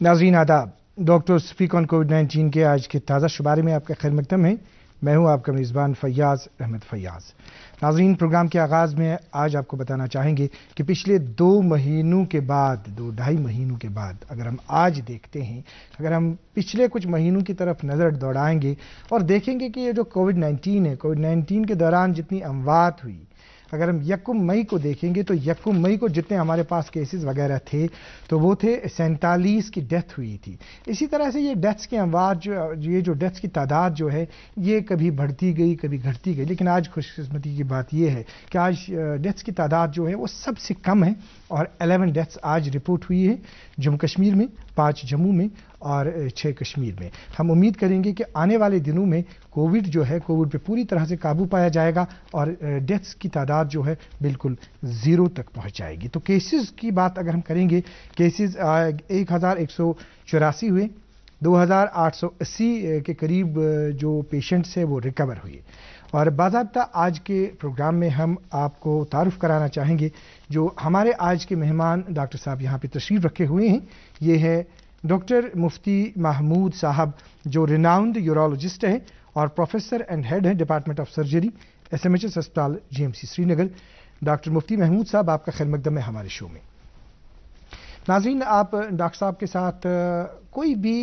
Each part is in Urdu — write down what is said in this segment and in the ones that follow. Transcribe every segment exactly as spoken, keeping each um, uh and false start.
नाज़रीन आदाब। Doctor speak on COVID nineteen के आज के ताज़ा शुमारे में आपका खैर मकदम है। मैं हूं आपका मेज़बान फैयाज़ अहमद फैयाज़। नाज़रीन, प्रोग्राम के आगाज़ में आज आपको बताना चाहेंगे कि पिछले दो महीनों के बाद दो ढाई महीनों के बाद अगर हम आज देखते हैं, अगर हम पिछले कुछ महीनों की तरफ नज़र दौड़ाएंगे और देखेंगे कि ये जो कोविड नाइन्टीन है, कोविड नाइन्टीन के दौरान जितनी अमवात हुई, अगर हम यकम मई को देखेंगे तो यकम मई को जितने हमारे पास केसेस वगैरह थे तो वो थे सैंतालीस की डेथ हुई थी। इसी तरह से ये डेथ्स की अमवात जो ये जो डेथ्स की तादाद जो है ये कभी बढ़ती गई कभी घटती गई, लेकिन आज खुशकिस्मती की बात ये है कि आज डेथ्स की तादाद जो है वो सबसे कम है और ग्यारह डेथ्स आज रिपोर्ट हुई है जम्मू कश्मीर में, पाँच जम्मू में और छः कश्मीर में। हम उम्मीद करेंगे कि आने वाले दिनों में कोविड जो है कोविड पे पूरी तरह से काबू पाया जाएगा और डेथ्स की तादाद जो है बिल्कुल ज़ीरो तक पहुंच जाएगी। तो केसेस की बात अगर हम करेंगे, केसेस एक हज़ार एक सौ चौरासी हुए, दो हज़ार आठ सौ अस्सी के करीब जो पेशेंट्स हैं वो रिकवर हुए। और बाज़ाब्ता आज के प्रोग्राम में हम आपको तारुफ कराना चाहेंगे जो हमारे आज के मेहमान डॉक्टर साहब यहाँ पे तशरीफ़ रखे हुए हैं। ये है डॉक्टर मुफ्ती महमूद साहब जो रिनाउंड यूरोलॉजिस्ट है और प्रोफेसर एंड हेड है department of surgery S M H S अस्पताल G M C Srinagar. Doctor Mufti Mahmood साहब, आपका खैर मकदम है हमारे शो में। नाज़रीन, आप डॉक्टर साहब के साथ कोई भी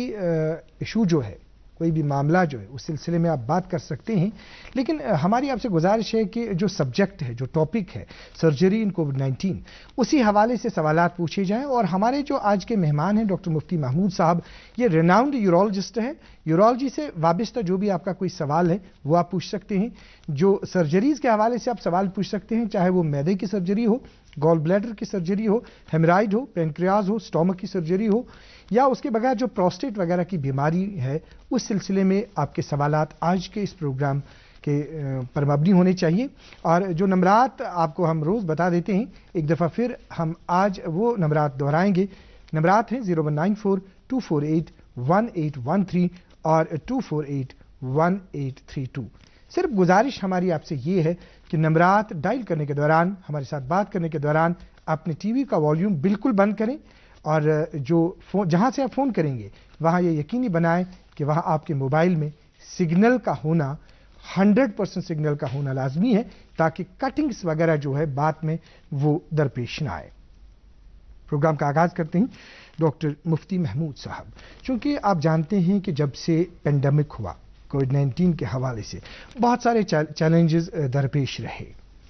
इशू जो है, कोई भी मामला जो है उस सिलसिले में आप बात कर सकते हैं, लेकिन हमारी आपसे गुजारिश है कि जो सब्जेक्ट है, जो टॉपिक है सर्जरी इन कोविड नाइन्टीन, उसी हवाले से सवालात पूछे जाएं। और हमारे जो आज के मेहमान हैं डॉक्टर मुफ्ती महमूद साहब, ये रिनाउंड यूरोलॉजिस्ट है। यूरोलॉजी से वाबस्ता जो भी आपका कोई सवाल है वो आप पूछ सकते हैं। जो सर्जरीज के हवाले से आप सवाल पूछ सकते हैं, चाहे वो मैदे की सर्जरी हो, गॉल ब्लैडर की सर्जरी हो, हेमराइड हो, पेनक्रियाज हो, स्टोमक की सर्जरी हो, या उसके बगैर जो प्रोस्टेट वगैरह की बीमारी है, उस सिलसिले में आपके सवालात आज के इस प्रोग्राम के पर मबनी होने चाहिए। और जो नंबरात आपको हम रोज़ बता देते हैं, एक दफ़ा फिर हम आज वो नंबरात दोहराएंगे। नंबरात हैं zero one nine four two four eight one eight one three और two four eight one eight three two. सिर्फ गुजारिश हमारी आपसे ये है कि नंबरात डायल करने के दौरान, हमारे साथ बात करने के दौरान अपने टीवी का वॉल्यूम बिल्कुल बंद करें और जो फोन जहां से आप फ़ोन करेंगे वहां ये यकीनी बनाएं कि वहां आपके मोबाइल में सिग्नल का होना, हंड्रेड परसेंट सिग्नल का होना लाजमी है, ताकि कटिंग्स वगैरह जो है बाद में वो दरपेश ना आए। प्रोग्राम का आगाज़ करते हैं डॉक्टर मुफ्ती महमूद साहब। चूँकि आप जानते हैं कि जब से पेंडेमिक हुआ कोविड नाइन्टीन के हवाले से बहुत सारे चैलेंजेस दरपेश रहे।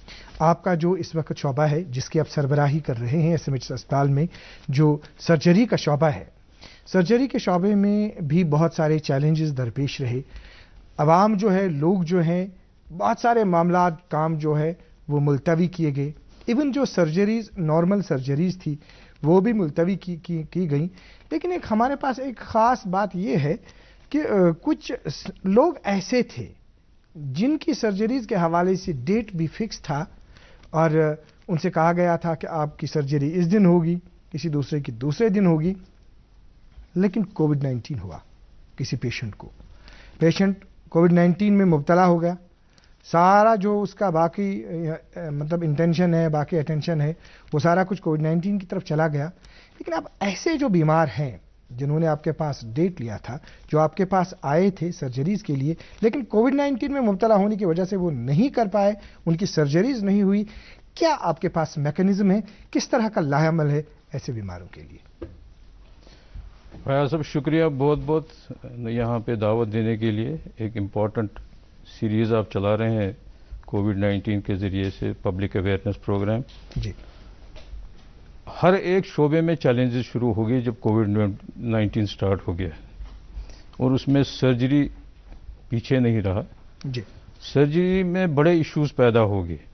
आपका जो इस वक्त शोबा है जिसकी आप सरबराही कर रहे हैं एस एम एच अस्पताल में, जो सर्जरी का शोबा है, सर्जरी के शोबे में भी बहुत सारे चैलेंजेस दरपेश रहे। आवाम जो है, लोग जो हैं, बहुत सारे मामला काम जो है वो मुलतवी किए गए। इवन जो सर्जरीज, नॉर्मल सर्जरीज थी वो भी मुलतवी की, की, की गई। लेकिन एक हमारे पास एक ख़ास बात यह है कि आ, कुछ लोग ऐसे थे जिनकी सर्जरीज के हवाले से डेट भी फिक्स था और उनसे कहा गया था कि आपकी सर्जरी इस दिन होगी, किसी दूसरे की दूसरे दिन होगी। लेकिन कोविड नाइन्टीन हुआ किसी पेशेंट को, पेशेंट कोविड नाइन्टीन में मुब्तला हो गया, सारा जो उसका बाकी मतलब इंटेंशन है, बाकी अटेंशन है, वो सारा कुछ कोविड नाइन्टीन की तरफ चला गया। लेकिन अब ऐसे जो बीमार हैं जिन्होंने आपके पास डेट लिया था, जो आपके पास आए थे सर्जरीज के लिए, लेकिन कोविड नाइन्टीन में मुब्तला होने की वजह से वो नहीं कर पाए, उनकी सर्जरीज नहीं हुई, क्या आपके पास मैकेनिज्म है, किस तरह का लाहेअमल है ऐसे बीमारों के लिए? भैया साहब, शुक्रिया बहुत बहुत यहाँ पे दावत देने के लिए। एक इम्पॉर्टेंट सीरीज़ आप चला रहे हैं कोविड नाइन्टीन के ज़रिए से, पब्लिक अवेयरनेस प्रोग्राम जी। हर एक शोबे में चैलेंजेस शुरू हो गए जब कोविड नाइन्टीन स्टार्ट हो गया, और उसमें सर्जरी पीछे नहीं रहा जी। सर्जरी में बड़े इश्यूज पैदा हो गए।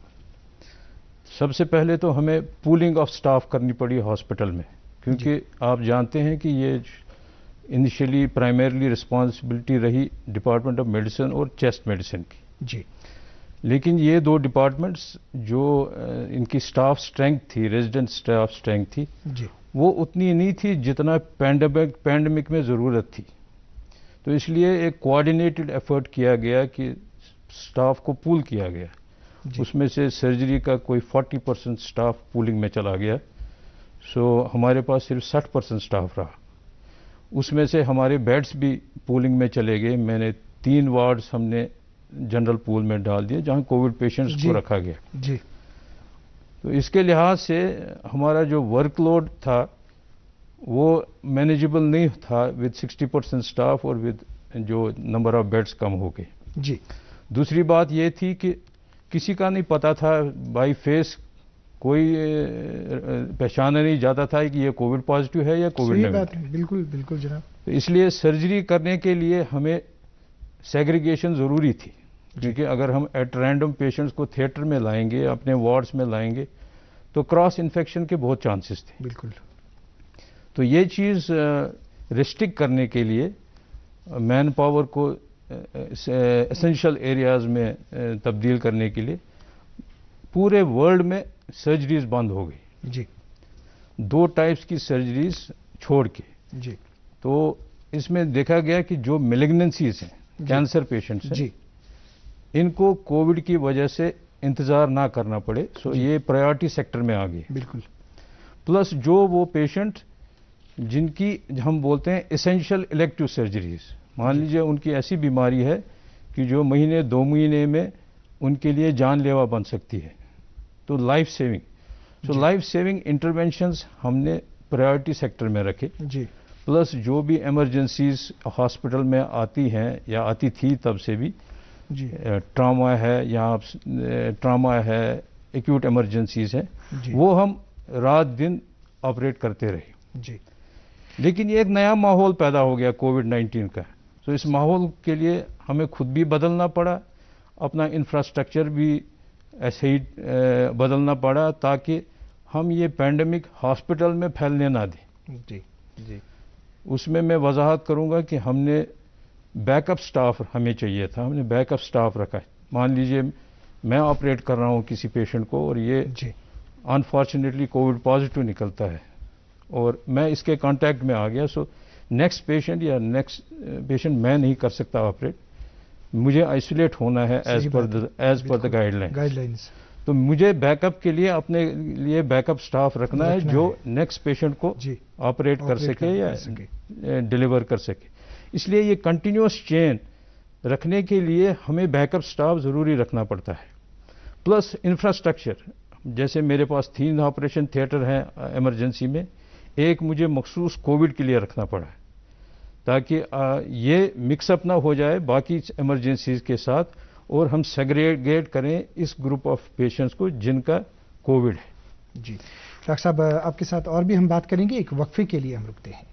सबसे पहले तो हमें पूलिंग ऑफ स्टाफ करनी पड़ी हॉस्पिटल में, क्योंकि आप जानते हैं कि ये इनिशियली प्राइमरीली रिस्पॉन्सिबिलिटी रही डिपार्टमेंट ऑफ मेडिसिन और चेस्ट मेडिसिन की जी। लेकिन ये दो डिपार्टमेंट्स जो इनकी स्टाफ स्ट्रेंथ थी, रेजिडेंट स्टाफ स्ट्रेंथ थी जी, वो उतनी नहीं थी जितना पैंडेमिक पैंडेमिक में ज़रूरत थी। तो इसलिए एक कोऑर्डिनेटेड एफर्ट किया गया कि स्टाफ को पूल किया गया। उसमें से सर्जरी का कोई चालीस परसेंट स्टाफ पूलिंग में चला गया। सो हमारे पास सिर्फ साठ परसेंट स्टाफ रहा اس میں سے ہمارے بیڈس بھی پولنگ میں چلے گئے. میں نے تین وارڈز ہم نے جنرل پول میں ڈال دیے جہاں کووڈ پیشنٹس کو رکھا گیا. جی. تو اس کے لحاظ سے ہمارا جو ورک لوڈ تھا وہ مینیجبل نہیں تھا ود سکسٹی پرسینٹ اسٹاف اور ود جو نمبر آف بیڈس کم ہو گئے. جی. دوسری بات یہ تھی کہ کسی کا نہیں پتا تھا بائی فیس کوئی پہچانا نہیں جاتا تھا کہ یہ کووڈ پازیٹیو ہے یا کووڈ نیگیٹو. بالکل بالکل جناب. تو اس لیے سرجری کرنے کے لیے ہمیں سیگریگیشن ضروری تھی کیونکہ اگر ہم ایٹ رینڈم پیشنٹس کو تھیٹر میں لائیں گے اپنے وارڈز میں لائیں گے تو کراس انفیکشن کے بہت چانسز تھے. بالکل. تو یہ چیز ریسٹرکٹ کرنے کے لیے مین پاور کو اسینشل ایریاز میں تبدیل کرنے کے لیے پورے ورلڈ میں سرجریز بند ہو گئی. جی. دو ٹائپس کی سرجریز چھوڑ کے. جی. تو اس میں دیکھا گیا کہ جو میلیگننسیز ہیں کینسر پیشنٹس ہیں جی. ان کو کووڈ کی وجہ سے انتظار نہ کرنا پڑے سو یہ پرائیورٹی سیکٹر میں آ گئی. بالکل. پلس جو وہ پیشنٹ جن کی ہم بولتے ہیں اسینشل الیکٹیو سرجریز مان لیجیے ان کی ایسی بیماری ہے کہ جو مہینے دو مہینے میں ان کے لیے جان لیوا بن سکتی ہے تو life saving so life saving interventions ہم نے پرائیورٹی سیکٹر میں رکھے. جی. پلس جو بھی ایمرجنسیز ہاسپٹل میں آتی ہیں یا آتی تھی تب سے بھی جی ٹراما ہے یا ٹراما ہے ایکیوٹ ایمرجنسیز ہیں وہ ہم رات دن آپریٹ کرتے رہے. جی. لیکن یہ ایک نیا ماحول پیدا ہو گیا کووڈ نائنٹین کا. تو اس ماحول کے لیے ہمیں خود بھی بدلنا پڑا اپنا انفراسٹرکچر بھی ایسے ہی بدلنا پڑا تاکہ ہم یہ پینڈیمک ہاسپٹل میں پھیلنے نہ دیں. جی. جی. اس میں میں وضاحت کروں گا کہ ہم نے بیک اپ سٹاف ہمیں چاہیے تھا. ہم نے بیک اپ سٹاف رکھا ہے. مان لیجئے میں آپریٹ کر رہا ہوں کسی پیشنٹ کو اور یہ انفارچونیٹلی کووڈ پازیٹیو نکلتا ہے اور میں اس کے کانٹیکٹ میں آ گیا سو نیکسٹ پیشنٹ یا نیکسٹ پیشنٹ میں نہیں کر سکتا آپریٹ. مجھے آئسولیٹ ہونا ہے as per as per the guidelines. تو مجھے بیک اپ کے لیے اپنے لیے بیک اپ سٹاف رکھنا ہے جو نیکسٹ پیشنٹ کو آپریٹ کر سکے یا ڈلیور کر سکے. اس لیے یہ کنٹینیوس چین رکھنے کے لیے ہمیں بیک اپ سٹاف ضروری رکھنا پڑتا ہے. پلس انفراسٹرکچر جیسے میرے پاس تین آپریشن تھیٹر ہیں ایمرجنسی میں ایک مجھے مخصوص کووڈ کے لیے رکھنا پڑا ہے تاکہ یہ مکس اپ نہ ہو جائے باقی ایمرجنسیز کے ساتھ اور ہم سیگریگیٹ کریں اس گروپ آف پیشنٹس کو جن کا کووڈ ہے. جی ڈاکٹر صاحب آپ کے ساتھ اور بھی ہم بات کریں گے ایک وقفے کے لیے ہم رکتے ہیں.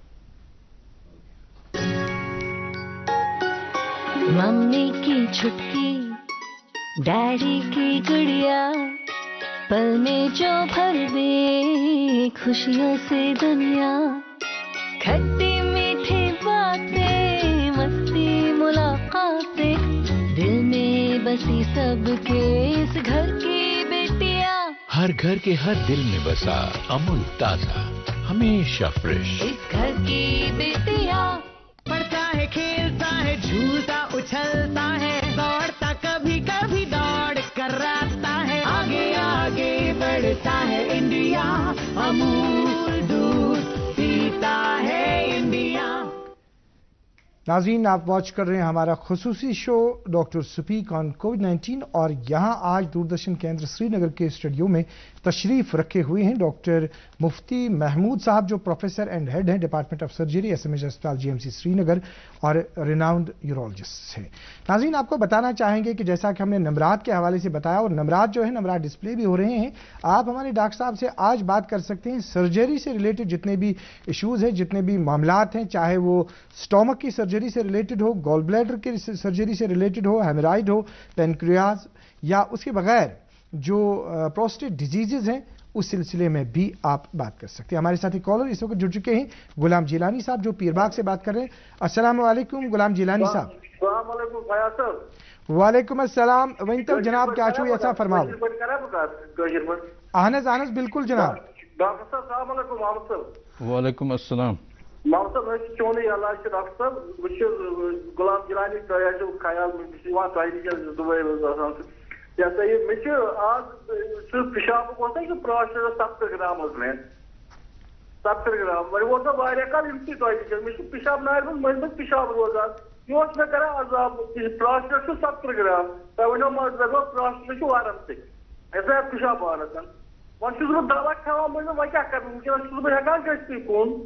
ممی کی چھٹکی ڈیڈی کی گڑیا پل میں جو بھر دے خوشیوں سے دنیا کھٹی میٹھی باتیں مستی ملاقاتیں دل میں بسی سب کے اس گھر کی بیٹیاں ہر گھر کے ہر دل میں بسا امول تازہ ہمیشہ فریش اس گھر کی بیٹیاں پڑھتا ہے کھیلتا ہے جھولتا اچھلتا ہے دوڑتا کبھی کبھی دوڑ کر راستہ ہے آگے آگے بڑھتا ہے انڈیا امول دودھ پیتا ہے انڈیا. ناظرین آپ واچ کر رہے ہیں ہمارا خصوصی show doctor speak on Covid nineteen اور یہاں آج دوردرشن کیندر سری نگر کے اسٹوڈیو میں تشریف رکھے ہوئے ہیں ڈاکٹر مفتی محمود صاحب جو پروفیسر اینڈ ہیڈ ہیں department of surgery S M H اسپتال جی ایم سی سری نگر اور ریناؤنڈ یورولوجسٹ ہیں. ناظرین آپ کو بتانا چاہیں گے کہ جیسا کہ ہم نے نمرات کے حوالے سے بتایا اور نمرات جو ہے نمرات ڈسپلے بھی ہو رہے ہیں آپ ہمارے ڈاکٹر صاحب سے آج بات کر سکتے ہیں سرجری سے ریلیٹڈ جتنے بھی ایشوز ہیں جتنے بھی معاملات ہیں چاہے وہ اسٹومک کی سرجری سے ریلیٹڈ ہو گال بلیڈر کی سرجری سے ریلیٹڈ ہو ہیمرائڈ ہو پینکریاز یا اس کے بغیر جو پروسٹیٹ ڈیزیزز ہیں اس سلسلے میں بھی آپ بات کر سکتے ہیں. ہمارے ساتھی کالر اس وقت جڑ چکے ہیں غلام جیلانی صاحب جو پیر باغ سے بات کر رہے ہیں. السلام علیکم غلام جیلانی صاحب. السلام علیکم فیاض صاحب. وعلیکم السلام ونتم جناب کیا چھو ایسا فرماؤ. اہنز اہنز بالکل جناب. ڈاکٹر صاحب السلام علیکم محمد صاحب. وعلیکم السلام. محمد صاحب میں چون علاج سے ڈاکٹر صاحب بہت غلام جیلانی تہ خیال میں تہ دبئی یا سا یہ مجھے آج صرف پیشاب ہوتا ہے کہ پراشر سخت گرام میں ستر گرام وی ووت واریاہ کال یِم تہِ تۄہہِ نِش مےٚ چھُ پِشاب نارِ منٛز مٔنٛزۍ مٔنٛزۍ پِشاب روزان یہِ اوس مےٚ کران عذاب پراسٹیٹ چھُ ستر گرام تۄہہِ ؤنیو مےٚ مےٚ گوٚو پراسٹیٹ چھُ وارم سۭتۍ اَسہِ آو پِشاب پانس وۄنۍ چھُس بہٕ دوا کھٮ۪وان مٔنٛزۍ وۄنۍ کیٛاہ کرٕ وٕنکٮ۪نس چھُس بہٕ ہٮ۪کان گٔژھتٕے کُن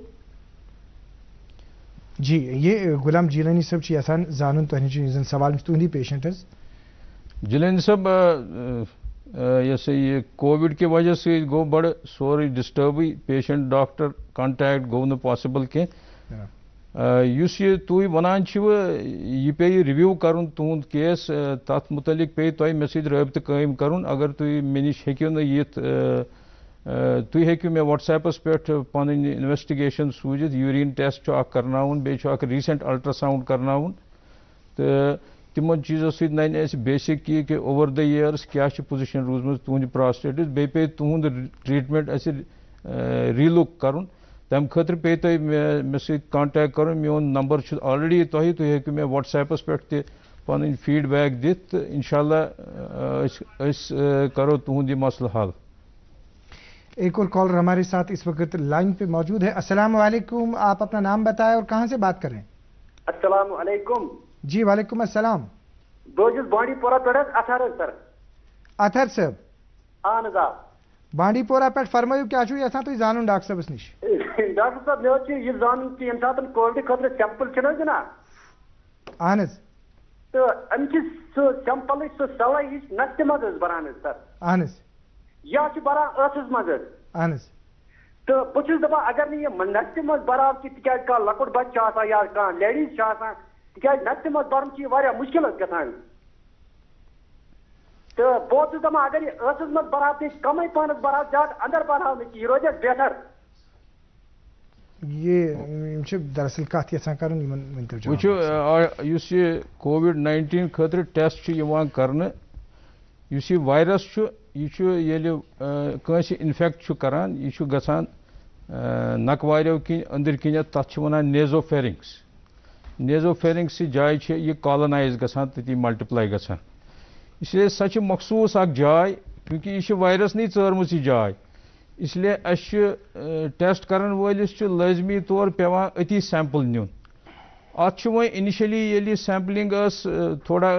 جی یہ غلام جیلانی صاحب چھ یژھان زانُن تۄہہِ نِش یُس زن سوال چھُ تُہنٛدی پیشنٹ حظ جیلانی صاحب یہ سا یہ کووڈ کی وجہ سے گو بڑ سورُے ڈسٹربٕے پیشنٹ ڈاکٹر کانٹیکٹ گو نہٕ پاسبل کینٛہہ یُس یہِ تُہۍ وَنان چھِوٕ یہِ پیٚیہِ رِوِو کَرُن تُہُنٛد کیس تَتھ مُتعلق پیٚیہِ تۄہہِ مےٚ سۭتۍ رٲبطہٕ قٲیِم کَرُن اگر تُہۍ مےٚ نِش ہیٚکِو نہٕ یِتھ تُہۍ ہیٚکِو مےٚ وٹس ایپس پٮ۪ٹھ پنٕنۍ انویسٹِگیشن سوٗزِتھ یوٗریٖن ٹیسٹ چھُ اکھ کرناوُن بیٚیہِ چھُ اکھ ریٖسنٹ الٹرا ساوُنڈ کرناوُن تہٕ تِمن چیٖزو سۭتۍ ننہِ اَسہِ بیسِک یہِ کہِ اوور د یِیٲرٕس کیٛاہ چھِ پُزِشن روٗزمٕژ تُہنٛدِ پراسٹیٹٕچ بیٚیہِ پیٚیہِ تُہُنٛد ٹرٛیٖٹمٮ۪نٛٹ اَسہِ ریٖلُک کَرُن تَمہِ خٲطرٕ پیٚیہِ تۄہہِ مےٚ مےٚ سۭتۍ کانٹیکٹ کَرُن میون نمبر چھُ آلریڈی تۄہہِ تُہۍ ہیٚکِو مےٚ وٹس ایپس پٮ۪ٹھ تہِ پنٕنۍ فیٖڈ بیک دِتھ تہٕ اِنشاء اللہ أسۍ أسۍ کرو تُہُنٛد یہِ مسلہٕ حل ایک اور کالر ہمارے ساتھ اس وقت لائن پہ موجود ہے السلام علیکم آپ اپنا نام بتائیں اور کہاں سے بات کر رہے ہیں السلام علیکم جی وعلیکم السلام بہٕ بانڈی پورہ پٮ۪ٹھ حظ اطہر حظ سر اطہر صٲب اہن حظ آ بانڈی پورہ پٮ۪ٹھ فرمٲیِو کیٛاہ چھُو یژھان تُہۍ زانُن ڈاکٹر صٲبس نِش ڈاکٹر صٲب مےٚ حظ چھُ یہِ زانُن کہِ ییٚمہِ ساتہٕ کووِڈ خٲطرٕ سیمپل چھِنہٕ حظ دِوان اہن حظ تہٕ اَمہِ چھِ سُہ سیمپلٕچ سُہ سلٲے ہِش نستہِ منٛز حظ بران حظ سر اہن حظ یا چھِ بران ٲسس منٛز حظ اہن حظ تہٕ بہٕ چھُس دپان اگر نہٕ یہِ نستہِ منٛز براو کہِ تِکیازِ کانٛہہ لۄکُٹ بچہٕ چھُ آسان یا کانٛہہ لیڈیٖز چھِ آسان تِکیازِ نستہِ منٛز برُن چھُ یہِ واریاہ مُشکِل حظ گژھان تہٕ بہٕ اوسُس دپان اگر یہِ ٲسس منٛز براو تہِ کمٕے پہنس براو زیادٕ اندر براو نہٕ کینٛہہ یہِ روزِ اَسہِ بہتر یہ یِم چھِ دراصل کتھ یژھان کرُن یِمن ؤنۍتو جواب وٕچھِو یُس یہِ کووِڈ ناینٹیٖن خٲطرٕ ٹیسٹ چھُ یِوان کرنہٕ یُس یہِ وایرس چھُ یہِ چھُ ییٚلہِ کٲنٛسہِ اِنفیکٹ چھُ کران یہِ چھُ گژھان نکواریو کِنۍ أنٛدٕرۍ کِنٮ۪تھ تتھ چھِ ونان نیزو فیرنگس نیزو فیرنگسٕچ جاے چھِ یہِ کالنایز گژھان تٔتی ملٹِپلاے گژھان اس لیے سۄ چھِ مخصوٗص اکھ جاے کیونکہِ یہِ چھِ وایرسنٕے ژٲرمٕژ یہِ جاے اس لیے اَسہِ چھُ ٹیسٹ کرن وٲلِس چھُ لٲزمی طور پیٚوان أتی سیمپل نیُن اتھ چھُ وۄنۍ اِنِشلی ییٚلہِ یہِ سیمپلِنگ ٲس تھوڑا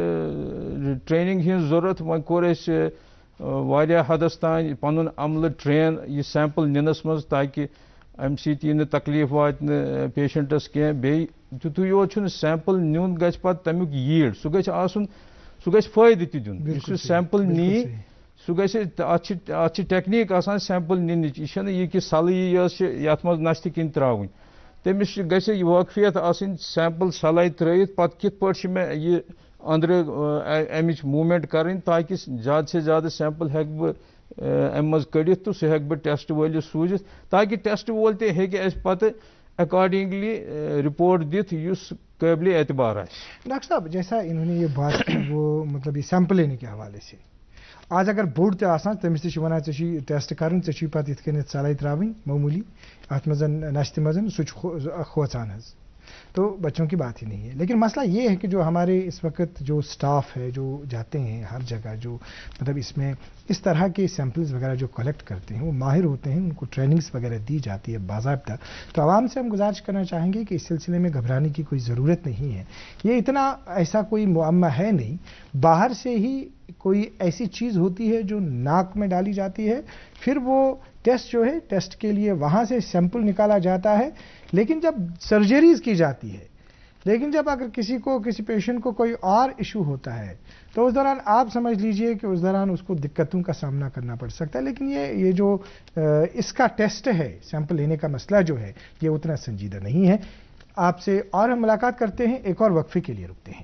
ٲسۍ ٹرینِنگ ہِنٛز ضروٗرت وۄنۍ کوٚر اَسہِ واریاہ حدس تانۍ پنُن عملہٕ ٹرین یہِ سیمپل نِنس منٛز تاکہِ امہِ سۭتۍ یی نہٕ تکلیف واتہِ نہٕ پیشنٹس کینٛہہ بیٚیہِ تیُتُے یوت چھُنہٕ سیمپل نیُن گژھِ پتہٕ تمیُک ییٖڈ سُہ گژھِ آسُن سُہ گژھِ فٲیدٕ تہِ دیُن یُس یہِ سیمپل نی سُہ گژھِ اتھ چھِ اتھ چھِ ٹیکنیٖک آسان سیمپل نِنٕچ یہِ چھنہٕ یہِ کہِ سلٲیی یۄس چھِ یتھ منٛز نستہِ کِنۍ ترٛاوٕنۍ تٔمِس چھِ گژھِ یہِ وٲقفیت آسٕنۍ سیمپل سلٲے ترٛٲیِتھ پتہٕ کِتھ پٲٹھۍ چھِ مےٚ یہِ أنٛدرٕ امِچ موٗمینٹ کَرٕنۍ تاکہِ زیادٕ سے زیادٕ سیمپل ہٮ۪کہٕ بہٕ امہِ منٛز کٔڑِتھ تہٕ سُہ ہٮ۪کہٕ بہٕ ٹیسٹ وٲلِس سوٗزِتھ تاکہِ ٹیسٹ وول تہِ ہیٚکہِ اَسہِ پتہٕ اکارڈنگلی رپورٹ دِتھ یُس قٲبلِ اعتبار آسہِ ڈاکٹر صاحب جیسا انہوں نے یہ بات کی وہ مطلب یہ سیمپل لینے کے حوالے سے آج اگر بوٚڑ تہِ آسان تٔمِس تہِ چھِ وَنان ژےٚ چھُے ٹیسٹ کَرُن ژےٚ چھُے پَتہٕ یِتھ کٔنٮ۪تھ سَلٲے ترٛاوٕنۍ معموٗلی اَتھ منٛز نَستہِ منٛز سُہ چھُ کھوژان حظ تو بچوں کی بات ہی نہیں ہے لیکن مسئلہ یہ ہے کہ جو ہمارے اس وقت جو سٹاف ہے جو جاتے ہیں ہر جگہ جو مطلب اس میں اس طرح کے سیمپلز وغیرہ جو کلیکٹ کرتے ہیں وہ ماہر ہوتے ہیں ان کو ٹریننگز وغیرہ دی جاتی ہے باضابطہ تو عوام سے ہم گزارش کرنا چاہیں گے کہ اس سلسلے میں گھبرانے کی کوئی ضرورت نہیں ہے یہ اتنا ایسا کوئی معمہ ہے نہیں باہر سے ہی کوئی ایسی چیز ہوتی ہے جو ناک میں ڈالی جاتی ہے پھر وہ ٹیسٹ جو ہے ٹیسٹ کے لیے وہاں سے سیمپل نکالا جاتا ہے لیکن جب سرجریز کی جاتی ہے لیکن جب اگر کسی کو کسی پیشنٹ کو کوئی اور ایشو ہوتا ہے تو اس دوران آپ سمجھ لیجئے کہ اس دوران اس کو دقتوں کا سامنا کرنا پڑ سکتا ہے لیکن یہ یہ جو اس کا ٹیسٹ ہے سیمپل لینے کا مسئلہ جو ہے یہ اتنا سنجیدہ نہیں ہے آپ سے اور ہم ملاقات کرتے ہیں ایک اور وقفے کے لیے رکتے ہیں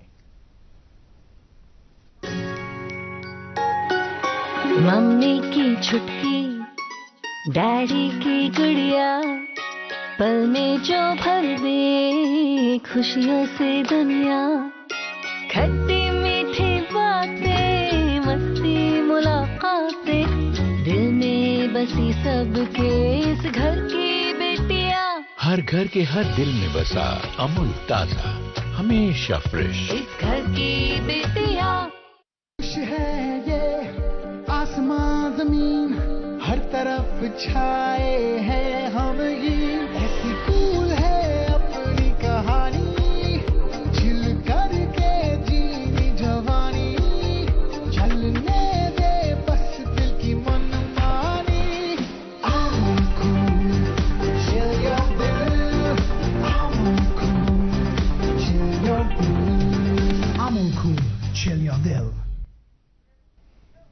ممی کی چھٹکی ڈیڈی کی گڑیا پل میں جو بھر دے خوشیوں سے دنیا کھٹی میٹھی باتیں مستی ملاقاتیں دل میں بسی سب کے اس گھر کی بیٹیاں ہر گھر کے ہر دل میں بسا امول تازہ ہمیشہ فریش اس گھر کی بیٹیاں خوش ہے یہ آسمان زمین ہر طرف چھائے ہیں ہم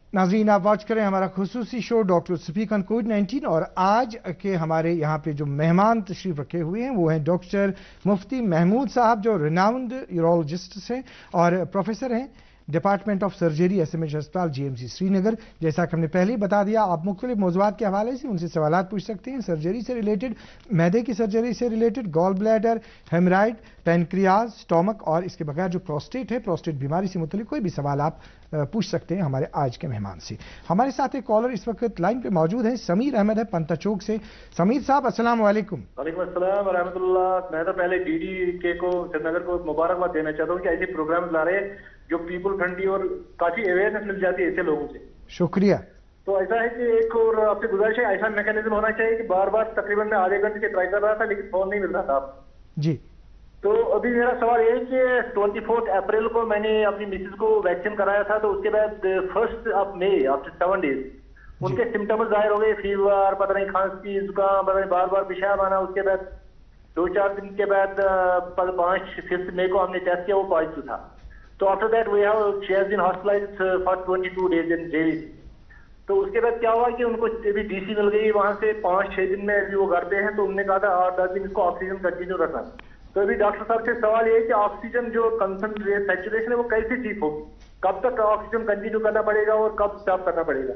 नाज़रीन, आप वॉच करें हमारा खुसूसी show doctor speak on COVID nineteen, और आज के हमारे यहाँ पे जो मेहमान तशरीफ रखे हुए हैं वो हैं डॉक्टर मुफ्ती महमूद साहब, जो रिनाउंड यूरोलॉजिस्ट हैं और प्रोफेसर हैं department of surgery S M H अस्पताल जी एम सी श्रीनगर। जैसा कि हमने पहले ही बता दिया, आप मुख्तलिफ मौज़ूआत के हवाले से उनसे सवाल पूछ सकते हैं, सर्जरी से रिलेटेड, मैदे की सर्जरी से related, gall bladder, haemorrhoid, pancreas, stomach और इसके बगैर जो प्रोस्टेट है, प्रोस्टेट बीमारी से मुतल्लिक कोई भी सवाल आप पूछ सकते हैं हमारे आज के मेहमान से। हमारे साथ एक कॉलर इस वक्त लाइन पे मौजूद है, समीर अहमद है पंता चौक से। समीर साहब, अस्सलाम वालेकुम। वालेकुम अस्सलाम व रहमतुल्लाह। मैं तो पहले डीडी के को श्रीनगर को मुबारकबाद देना चाहता हूँ कि ऐसे प्रोग्राम ला रहे हैं जो पीपल फ्रेंडली और काफी अवेयरनेस मिल जाती है ऐसे लोगों से। शुक्रिया। तो ऐसा है कि एक और आपसे गुजारिश है, ऐसा मैकेनिज्म होना चाहिए कि बार बार तकरीबन मैं आधे घंटे से ट्राई कर रहा था लेकिन फोन नहीं मिल रहा था आप जी। तो अभी मेरा सवाल ये है कि ट्वेंटी फोर्थ अप्रैल को मैंने अपनी मिसेज को वैक्सीन कराया था, तो उसके बाद first of May after seven days उनके सिम्टम्स जाहिर हो गए, फीवर, पता नहीं खांसी, जुकाम, पता नहीं बार बार पेशाब आना। उसके बाद दो चार दिन के बाद पाँच फिफ्थ मई को हमने टेस्ट किया, वो पॉजिटिव था। तो after that we have she has been hospitalised for twenty two days in JV. तो उसके बाद क्या हुआ कि उनको अभी डीसी मिल गई वहां से, पाँच छह दिन में अभी वो घर पे हैं। तो उन्होंने कहा था आठ दस दिन इसको ऑक्सीजन कंटिन्यू रखना। तो अभी डॉक्टर साहब से सवाल ये है कि ऑक्सीजन जो कंसंट्रेट सैचुरेशन है वो कैसे ठीक होगी, कब तक ऑक्सीजन कंटिन्यू करना पड़ेगा और कब स्टॉप करना पड़ेगा?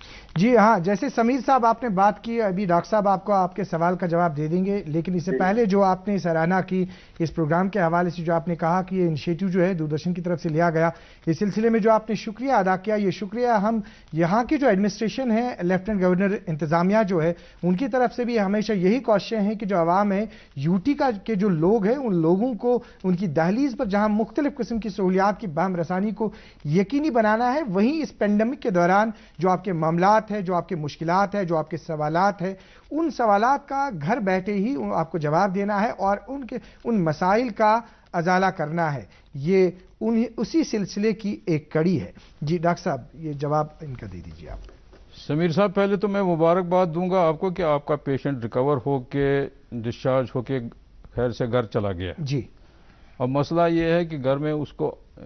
जी हाँ, जैसे समीर साहब आपने बात की, अभी डॉक्टर साहब आपको आपके सवाल का जवाब दे देंगे, लेकिन इससे पहले जो आपने सराहना की इस प्रोग्राम के हवाले से, जो आपने कहा कि ये इनिशिएटिव जो है दूरदर्शन की तरफ से लिया गया, इस सिलसिले में जो आपने शुक्रिया अदा किया, ये शुक्रिया हम यहाँ की जो एडमिनिस्ट्रेशन है, लेफ्टिनेंट गवर्नर इंतजामिया जो है, उनकी तरफ से भी हमेशा यही कोशिश है कि जो आवाम है, यूटी का के जो लोग हैं, उन लोगों को उनकी दहलीज पर जहाँ मुख्तलिफ किस्म की सहूलियात की बाम रसानी को यकीनी बनाना है, वहीं इस पेंडेमिक के दौरान जो आपके मामलात है, जो आपके मुश्किलात है, जो आपके सवालात है, उन सवालात का घर बैठे ही आपको जवाब देना है और उनके उन मसाइल का अजाला करना है। ये उन उसी सिलसिले की एक कड़ी है। जी डॉक्टर साहब, ये जवाब इनका दे दीजिए आप। समीर साहब, पहले तो मैं मुबारकबाद दूंगा आपको कि आपका पेशेंट रिकवर होके डिस्चार्ज होके खैर से घर चला गया जी। अब मसला ये है कि घर में उसको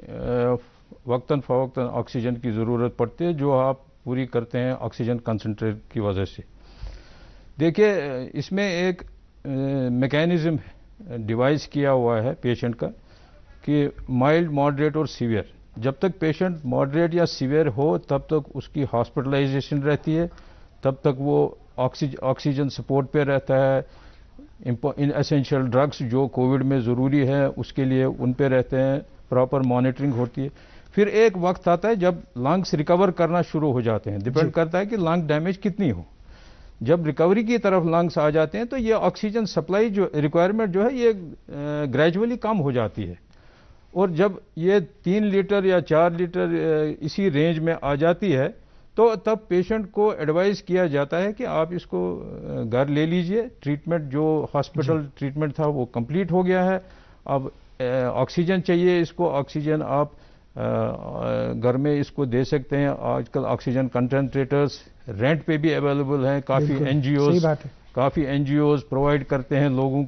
वक्तन फवक्तन ऑक्सीजन की ज़रूरत पड़ती है, जो आप पूरी करते हैं ऑक्सीजन कंसंट्रेट की वजह से। देखिए, इसमें एक मैकेनिज्म डिवाइस किया हुआ है पेशेंट का कि माइल्ड, मॉडरेट और सीवियर। जब तक पेशेंट मॉडरेट या सीवियर हो तब तक उसकी हॉस्पिटलाइजेशन रहती है, तब तक वो ऑक्सीजन सपोर्ट पे रहता है। इन एसेंशियल ड्रग्स जो कोविड में ज़रूरी है उसके लिए उन पे रहते हैं, प्रॉपर मॉनिटरिंग होती है। फिर एक वक्त आता है जब लंग्स रिकवर करना शुरू हो जाते हैं, डिपेंड करता है कि लंग डैमेज कितनी हो। जब रिकवरी की तरफ लंग्स आ जाते हैं तो ये ऑक्सीजन सप्लाई जो रिक्वायरमेंट जो है ये ग्रेजुअली कम हो जाती है, और जब ये तीन लीटर या चार लीटर इसी रेंज में आ जाती है तो तब पेशेंट को एडवाइस किया जाता है कि आप इसको घर ले लीजिए। ट्रीटमेंट जो हॉस्पिटल ट्रीटमेंट था वो कंप्लीट हो गया है, अब ऑक्सीजन चाहिए इसको, ऑक्सीजन आप घर में इसको दे सकते हैं। आजकल ऑक्सीजन कंसंट्रेटर्स रेंट पे भी अवेलेबल हैं, काफ़ी एनजीओज काफ़ी एनजीओज प्रोवाइड करते हैं लोगों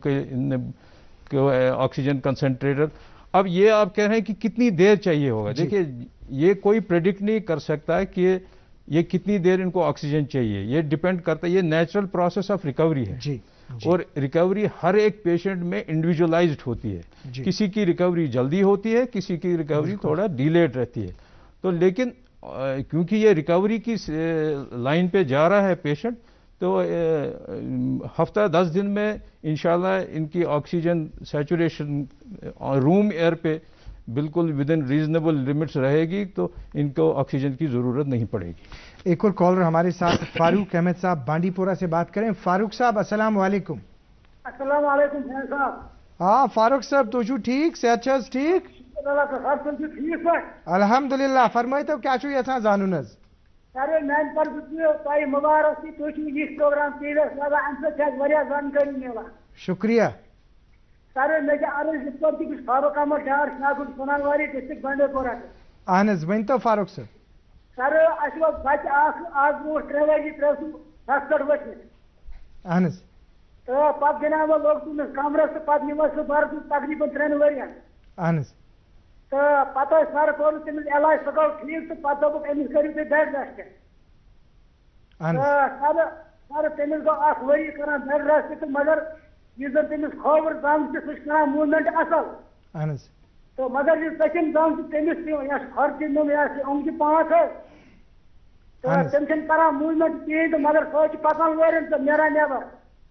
के ऑक्सीजन कंसंट्रेटर। अब ये आप कह रहे हैं कि कितनी देर चाहिए होगा, देखिए ये कोई प्रेडिक्ट नहीं कर सकता है कि ये कितनी देर इनको ऑक्सीजन चाहिए, ये डिपेंड करता है, ये नेचुरल प्रोसेस ऑफ रिकवरी है जी, जी। और रिकवरी हर एक पेशेंट में इंडिविजुअलाइज्ड होती है, किसी की रिकवरी जल्दी होती है, किसी की रिकवरी थोड़ा डिलेड रहती है। तो लेकिन क्योंकि ये रिकवरी की लाइन पे जा रहा है पेशेंट, तो हफ्ता दस दिन में इंशाल्लाह इनकी ऑक्सीजन सैचुरेशन रूम एयर पे बिल्कुल विद इन रीजनेबल लिमिट्स रहेगी, तो इनको ऑक्सीजन की ज़रूरत नहीं पड़ेगी। एक और कॉलर हमारे साथ फारूक अहमद साहब बांडीपोरा से बात करें। फारूक साहब, अस्सलाम वालेकुम। अस्सलाम वालेकुम साहब। हाँ फारूक साहब, तो ठीक सेहत ठीक? अल्हम्दुलिल्लाह। फरमाई तो क्या छो यहां जानून? अरे मैं पर तय मुबारक तुम प्रोग्राम टीवीस लगा, अमे जानकारी मिलान। शुक्रिया सर। मे अर्ज फारूक अहमद डार सोनानवारी डिस्ट्रिक्ट बांडीपोरा। अहन वन तो फारूक सर सर अस बच्चे आज ब्रो ट्रेवली त्रो बस पे वथित। अहन तो पे जनाब लोग तमिस कमरस तो पे निम सह बर तकरीबन त्रेन वरियन। अहन تو پتہ سر کور تمس علاج سہ گو ٹھیک تو پتہ دوپک امس کریو تھی بیڈ ریسٹ سر سر تمس گو اخ وری کران بیڈ ریسٹ تو مگر یہ زن تمس کھوور زنگ چھ سہ کران موومنٹ اصل اہن حظ تو مگر یہ سچن زنگ تمس تہ یہ خرچ نم یہ اونگی پانچ ہے تو تم چھن کران موومنٹ کہین تو مگر سہ چھ پکان ورن تو نیران نیبر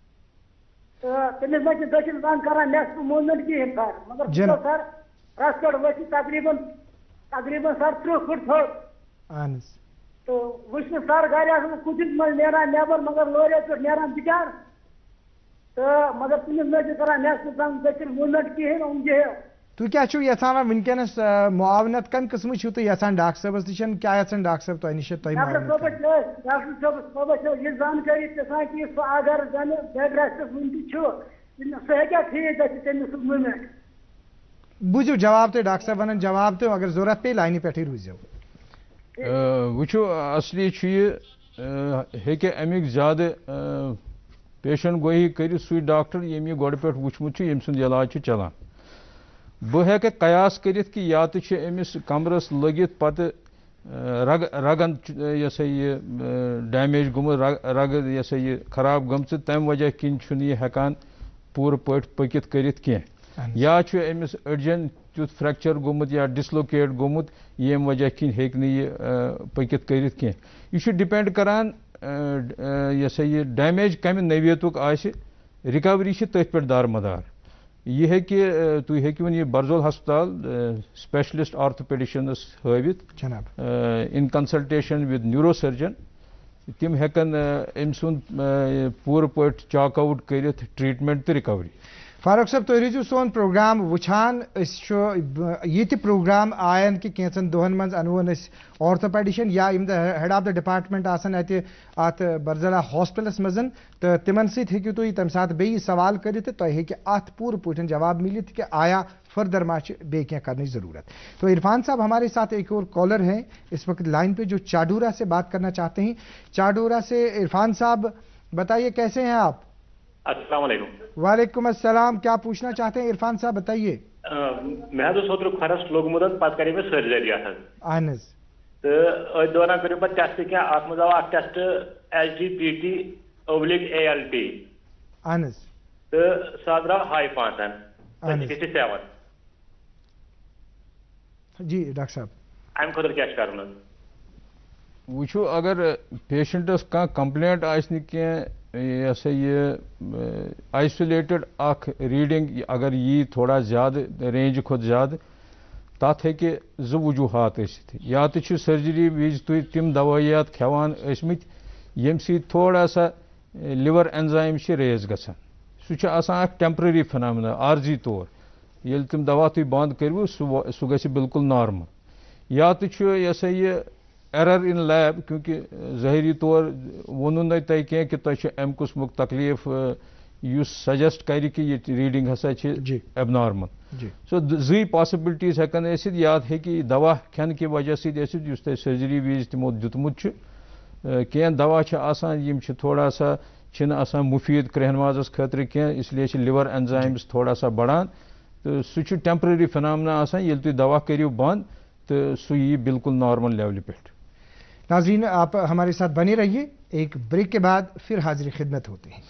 تو تمس ما چھ دچن زنگ کران نیکسٹ موومنٹ کہین سر مگر سر رس پہ وی تقریباً تقریباً سر ترہ فٹ تھوڑ اہن حظ تو وچ سر گھر کچھ مز نیران نیبر مگر لورے پہ نیران بچار تو مگر تمس ما چھ کران نیکسٹ زنگ دچن موومنٹ کہین اونگی تھی کیا یژھان ونکس معاونت کم قسم تھی یژھان ڈاکٹر صاحبس نش کیا یژھان ڈاکٹر صاحب تہ نش ڈاکٹر صاحب ڈاکٹر صاحب یہ زانکاری دسان کہ سہ اگر زن بیڈ ریسٹس ون تہ سہ ہیکیا ٹھیک گژھِ تمس موومنٹ بوزو جواب تو ڈاکٹر صاحب ونان جواب تو اگر ضرورت پی لائنہ پہ روزو وچو اصلی ہیکہ امیک زیادہ پیشن گوئی کر سوی ڈاکٹر یم یہ گۄڈٕ پٮ۪ٹھ وچھمت یم سند علاج چلان بہ ہیکہ قیاس کرت کہ یا تو امس کمرس لگت پتہ رگ رگن یہ سا یہ ڈیمیج گومت رگ یہ سا یہ خراب گمژ تمہ وجہ کن چھ یہ ہیکان پور پٲٹھۍ پٔکِتھ کٔرِتھ کینٛہہ یا چھُ أمِس أڈجن تیُتھ فریکچر گوٚمُت یا ڈسلوکیٹ گوٚمُت ییٚمہِ وجہ کِنۍ ہیٚکہِ نہٕ یہِ پٔکِتھ کٔرِتھ کینٛہہ یہِ چھُ ڈِپینڈ کران یہ سا یہ ڈیمیج کمہِ نوعیتُک آسہِ رِکوری چھِ تٔتھۍ پٮ۪ٹھ دارمدار یہ ہیٚکہِ تُہۍ ہیٚکِوُن یہِ برزول ہسپتال سپیشلسٹ آرتھوپیڈِشنس ہٲوِتھ in consultation with neuro surgeon تِم ہیٚکن أمۍ سُنٛد پوٗرٕ پٲٹھۍ چاک آوُٹ کٔرِتھ ٹریٖٹمنٹ تہٕ رِکوری فاروق صاحب تُہۍ روٗزِو سون پروگرام وٕچھان أسۍ چھُ یہِ تہِ پروگرام آین کہِ کینٛژن دۄہن منٛز انوون أسۍ آرتھوپیڈِشن یا یِم ہیڈ آف د ڈپارٹمنٹ آسن اَتہِ اَتھ برزلا ہاسپٹلس منٛز تہٕ تِمن سۭتۍ ہیٚکِو تُہۍ تَمہِ ساتہٕ بیٚیہِ سوال کٔرِتھ تہٕ تۄہہِ ہیٚکہِ اَتھ پوٗرٕ پٲٹھۍ جواب مِلِتھ کہ آیا فردر ما چھِ بیٚیہِ کینٛہہ کرنٕچ ضروٗرت تو عرفان صاحب ہمارے ساتھ ایک اور کالر ہیں اس وقت لائن پہ جو چاڈورا سے بات کرنا چاہتے ہیں چاڈورا سے عرفان صاحب بتائیے کیسے ہیں آپ؟ السلام علیکم۔ وعلیکم السلام، کیا پوچھنا چاہتے ہیں عرفان صاحب بتائیے؟ میں حظ اوترٕ کھۄرس لوگمُت پتہٕ کرے مےٚ سٔرجری اتھ حظ اہن حظ تہٕ أتھۍ دوران کٔرِو پتہٕ ٹیسٹ کینٛہہ اتھ منٛز آو اکھ test H D P T oblique A L T اہن حظ تہٕ سُہ درٛاو ہاے پانٛژن فِفٹی سیون جی ڈاکٹر صاحب امہِ خٲطرٕ کیٛاہ چھُ کرُن حظ؟ وٕچھو اگر پیشنٹس کانٛہہ کمپلینٹ آسہِ نہٕ کینٛہہ یہ سا یہ آیسولیٹڈ اخ ریڈنگ اگر یی تھوڑا زیادٕ رینج کھۄتہٕ زیادٕ تتھ ہیٚکہِ زٕ وجوٗہات ٲسِتھ یا تہِ چھِ سٔرجری وِزِ تُہۍ تِم دوٲیات کھٮ۪وان ٲسمٕتۍ ییٚمہِ سۭتۍ تھوڑا سا لِور اینزایم چھِ ریز گژھان سُہ چھُ آسان اکھ ٹیمپرری فِنامنا عارضی طور ییٚلہِ تِم دوا تُہۍ بنٛد کٔرِو سُہ سُہ گژھِ بالکل نارمل یا تہِ چھُ یہِ سا یہِ ایرر ان لیب کیونکہ ظٲہری طور ووٚنوُ نہٕ تۄہہِ کینٛہہ کہِ تۄہہِ چھُ اَمہِ قٕسمُک تکلیٖف یُس سجسٹ کرِ کہِ یہِ ریڈنگ ہسا چھِ ایب نارمل سو زٕے پاسبلٹیٖز ہٮ۪کن ٲسِتھ یا ہیٚکہِ یہِ دوا کھٮ۪نہٕ کہِ وجہ سۭتۍ ٲسِتھ یُس تۄہہِ سٔرجری وِزِ تِمو دیُتمُت چھُ کینٛہہ دوا چھِ آسان یِم چھِ تھوڑا سا چھِنہٕ آسان مُفیٖد کرٛہن مازس خٲطرٕ کینٛہہ اِسلیے چھِ لِور اینزایمٕز تھوڑا سا بڑان تہٕ سُہ چھُ ٹیمپرری فِنامنا آسان ییٚلہِ تُہۍ دوا کٔرِو بنٛد تہٕ سُہ یی بالکل نارمل لیولہِ پٮ۪ٹھ۔ ناظرین آپ ہمارے ساتھ بنے رہیے، ایک بریک کے بعد پھر حاضر خدمت ہوتے ہیں۔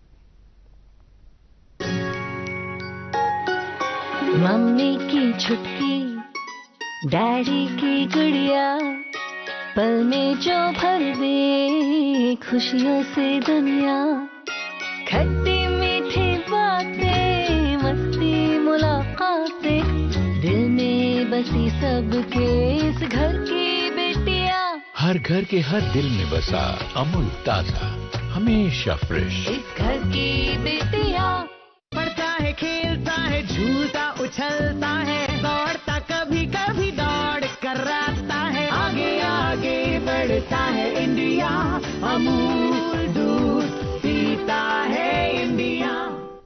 ممی کی چھٹکی ڈیڈی کی گڑیا پل میں جو بھر دے خوشیوں سے دنیا کھٹی میٹھی باتیں مستی ملاقاتیں دل میں بسی سب کے اس گھر کی بیٹیاں ہر گھر کے ہر دل میں بسا امول تازہ ہمیشہ فریش اس گھر کی بیٹیاں پڑھتا ہے کھیلتا ہے جھولتا اچھلتا ہے دوڑتا کبھی کبھی دوڑ کر راتا ہے آگے آگے بڑھتا ہے انڈیا امول دودھ پیتا ہے انڈیا۔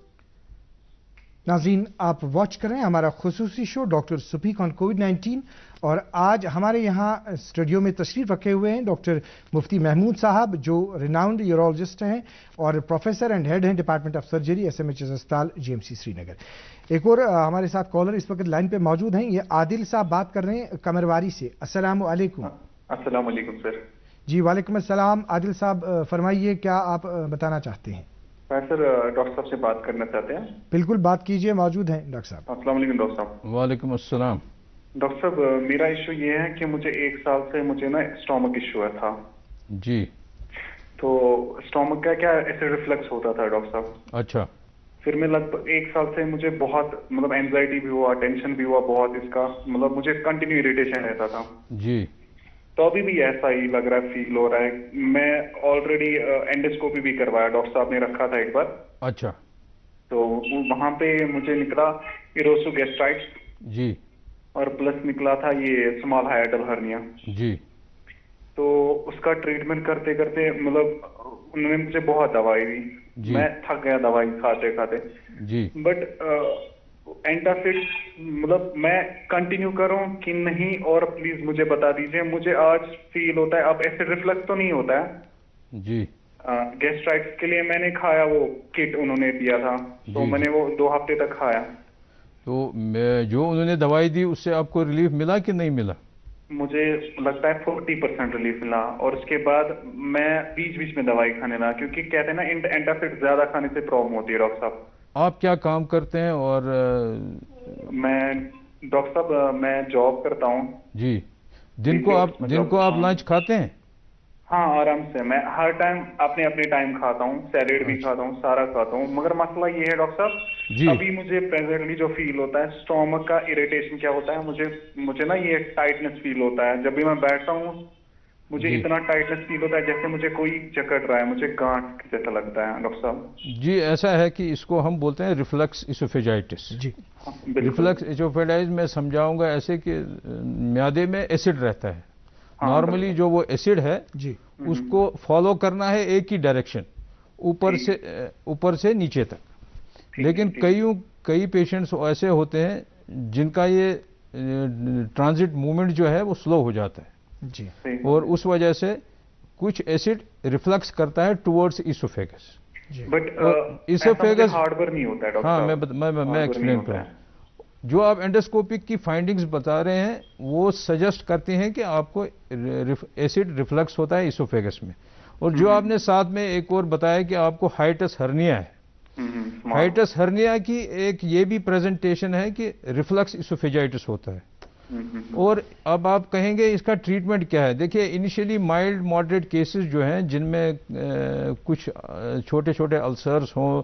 ناظرین آپ واچ کریں ہمارا خصوصی show doctor speak on Covid nineteen اور آج ہمارے یہاں اسٹوڈیو میں تشریف رکھے ہوئے ہیں ڈاکٹر مفتی محمود صاحب، جو ریناؤنڈ یورولوجسٹ ہیں اور پروفیسر اینڈ ہیڈ ہیں department of surgery S M H S اسپتال جی ایم سی سری نگر۔ ایک اور ہمارے ساتھ کالر اس وقت لائن پہ موجود ہیں، یہ عادل صاحب بات کر رہے ہیں کمرواری سے۔ السلام علیکم۔ السلام علیکم سر۔ جی وعلیکم السلام۔ عادل صاحب فرمائیے، کیا آپ بتانا چاہتے ہیں؟ میں سر ڈاکٹر صاحب سے بات کرنا چاہتے ہیں۔ بالکل بات کیجئے، موجود ہیں ڈاکٹر صاحب۔ السلام علیکم ڈاکٹر صاحب۔ وعلیکم السلام۔ ڈاکٹر صاحب میرا ایشو یہ ہے کہ مجھے ایک سال سے مجھے نا اسٹامک ایشو ہے تھا۔ جی۔ تو اسٹامک کا کیا ایسے ریفلیکس ہوتا تھا ڈاکٹر صاحب۔ اچھا۔ پھر میں لگ بھگ ایک سال سے مجھے بہت مطلب اینزائٹی بھی ہوا، ٹینشن بھی ہوا بہت، اس کا مطلب مجھے کنٹینیو اریٹیشن رہتا تھا۔ جی۔ تو ابھی بھی ایسا ہی لگ رہا ہے، فیل ہو رہا ہے۔ میں آلریڈی اینڈوسکوپی بھی کروایا، ڈاکٹر صاحب نے رکھا تھا ایک بار۔ اچھا۔ تو وہاں پہ مجھے نکلا ایروسو گیسٹرائٹس، جی، اور پلس نکلا تھا یہ اسمال ہائیڈل ہرنیا۔ جی۔ تو اس کا ٹریٹمنٹ کرتے کرتے مطلب انہوں نے مجھے بہت دوائی دی، جی۔ میں تھک گیا دوائی کھاتے کھاتے۔ جی۔ بٹ اینٹافٹ مطلب میں کنٹینیو کروں کہ نہیں، اور پلیز مجھے بتا دیجئے۔ مجھے آج فیل ہوتا ہے اب ایسے ریفلیکس تو نہیں ہوتا ہے۔ جی۔ گیسٹرائٹس کے لیے میں نے کھایا، وہ کٹ انہوں نے دیا تھا، تو میں نے وہ دو ہفتے تک کھایا۔ تو جو انہوں نے دوائی دی اس سے آپ کو ریلیف ملا کہ نہیں ملا؟ مجھے لگتا ہے فورٹی پرسینٹ ریلیف ملا، اور اس کے بعد میں بیچ بیچ میں دوائی کھانے لگا، کیونکہ کہتے ہیں نا اینٹافٹ زیادہ کھانے سے پرابلم ہوتی ہے۔ ڈاکٹر صاحب آپ کیا کام کرتے ہیں؟ اور میں ڈاکٹر صاحب میں جاب کرتا ہوں۔ جی۔ دن کو آپ دن کو آپ لنچ کھاتے ہیں؟ ہاں آرام سے، میں ہر ٹائم اپنے اپنے ٹائم کھاتا ہوں، سیلیڈ بھی کھاتا ہوں، سارا کھاتا ہوں۔ مگر مسئلہ یہ ہے ڈاکٹر صاحب، جی، ابھی مجھے پریزنٹلی جو فیل ہوتا ہے اسٹامک کا اریٹیشن کیا ہوتا ہے، مجھے مجھے نا یہ ٹائٹنس فیل ہوتا ہے جب بھی میں بیٹھتا ہوں، مجھے اتنا ٹائٹنس فیل ہوتا ہے جیسے مجھے کوئی جکڑ رہا ہے، مجھے گانٹ جیسا لگتا ہے ڈاکٹر صاحب۔ جی ایسا ہے کہ اس کو ہم بولتے ہیں ریفلکس ایسوفیجائٹس۔ جی ریفلکس ایسوفیجائٹس میں سمجھاؤں گا ایسے کہ میادے میں ایسڈ رہتا ہے، نارملی جو وہ ایسڈ ہے جی اس کو فالو کرنا ہے ایک ہی ڈائریکشن، اوپر سے اوپر سے نیچے تک۔ لیکن کئی کئی پیشنٹس ایسے ہوتے ہیں جن کا یہ ٹرانزٹ موومنٹ جو ہے وہ سلو ہو جاتا ہے، جی، اور اس وجہ سے کچھ ایسڈ ریفلکس کرتا ہے towards oesophagus. But oesophagus heartburn نہیں ہوتا ہے ڈاکٹر ہاں صاحب۔ میں میں میں ایکسپلین کروں۔ جو آپ اینڈوسکوپک کی فائنڈنگز بتا رہے ہیں وہ سجیسٹ کرتے ہیں کہ آپ کو ایسڈ ریفلکس ہوتا ہے ایسوفیگس میں، اور جو آپ نے ساتھ میں ایک اور بتایا کہ آپ کو ہائٹس ہرنیا ہے، ہائٹس ہرنیا کی ایک یہ بھی پریزنٹیشن ہے کہ ریفلکس ایسوفیجائٹس ہوتا ہے۔ اور اب آپ کہیں گے اس کا ٹریٹمنٹ کیا ہے؟ دیکھیے انیشیلی مائلڈ ماڈریٹ کیسز جو ہیں جن میں کچھ چھوٹے چھوٹے السرز ہوں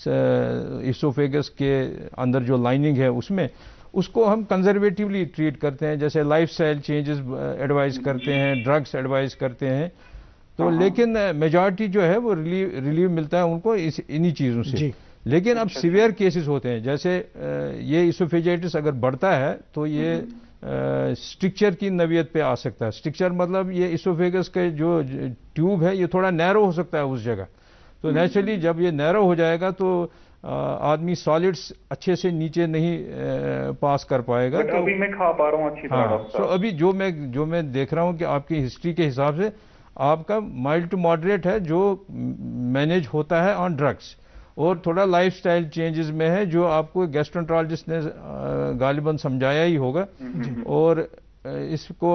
ایسوفیگس کے اندر جو لائننگ ہے اس میں، اس کو ہم کنزرویٹیولی ٹریٹ کرتے ہیں، جیسے لائف سٹائل چینجز ایڈوائز کرتے ہیں، ڈرگس ایڈوائز کرتے ہیں۔ تو لیکن میجارٹی جو ہے وہ ریلیو ریلیو ملتا ہے ان کو انہی چیزوں سے۔ لیکن اب سیویئر کیسز ہوتے ہیں، جیسے یہ ایسوفیجائٹس اگر بڑھتا ہے تو یہ اسٹرکچر کی نوعیت پہ آ سکتا ہے۔ اسٹرکچر مطلب یہ ایسوفیگس کا جو ٹیوب ہے یہ تھوڑا نیرو ہو سکتا ہے اس جگہ، تو نیچرلی جب یہ نیرو ہو جائے گا تو آدمی سالڈس اچھے سے نیچے نہیں پاس کر پائے گا۔ تو ابھی میں کھا پا رہا ہوں اچھی طرح ڈاکٹر صاحب۔ ابھی جو میں جو میں دیکھ رہا ہوں کہ آپ کی ہسٹری کے حساب سے آپ کا مائلڈ ٹو ماڈریٹ ہے جو مینیج ہوتا ہے آن ڈرگس، اور تھوڑا لائف سٹائل چینجز میں ہے جو آپ کو گیسٹرونٹرالوجسٹ نے غالباً سمجھایا ہی ہوگا، اور اس کو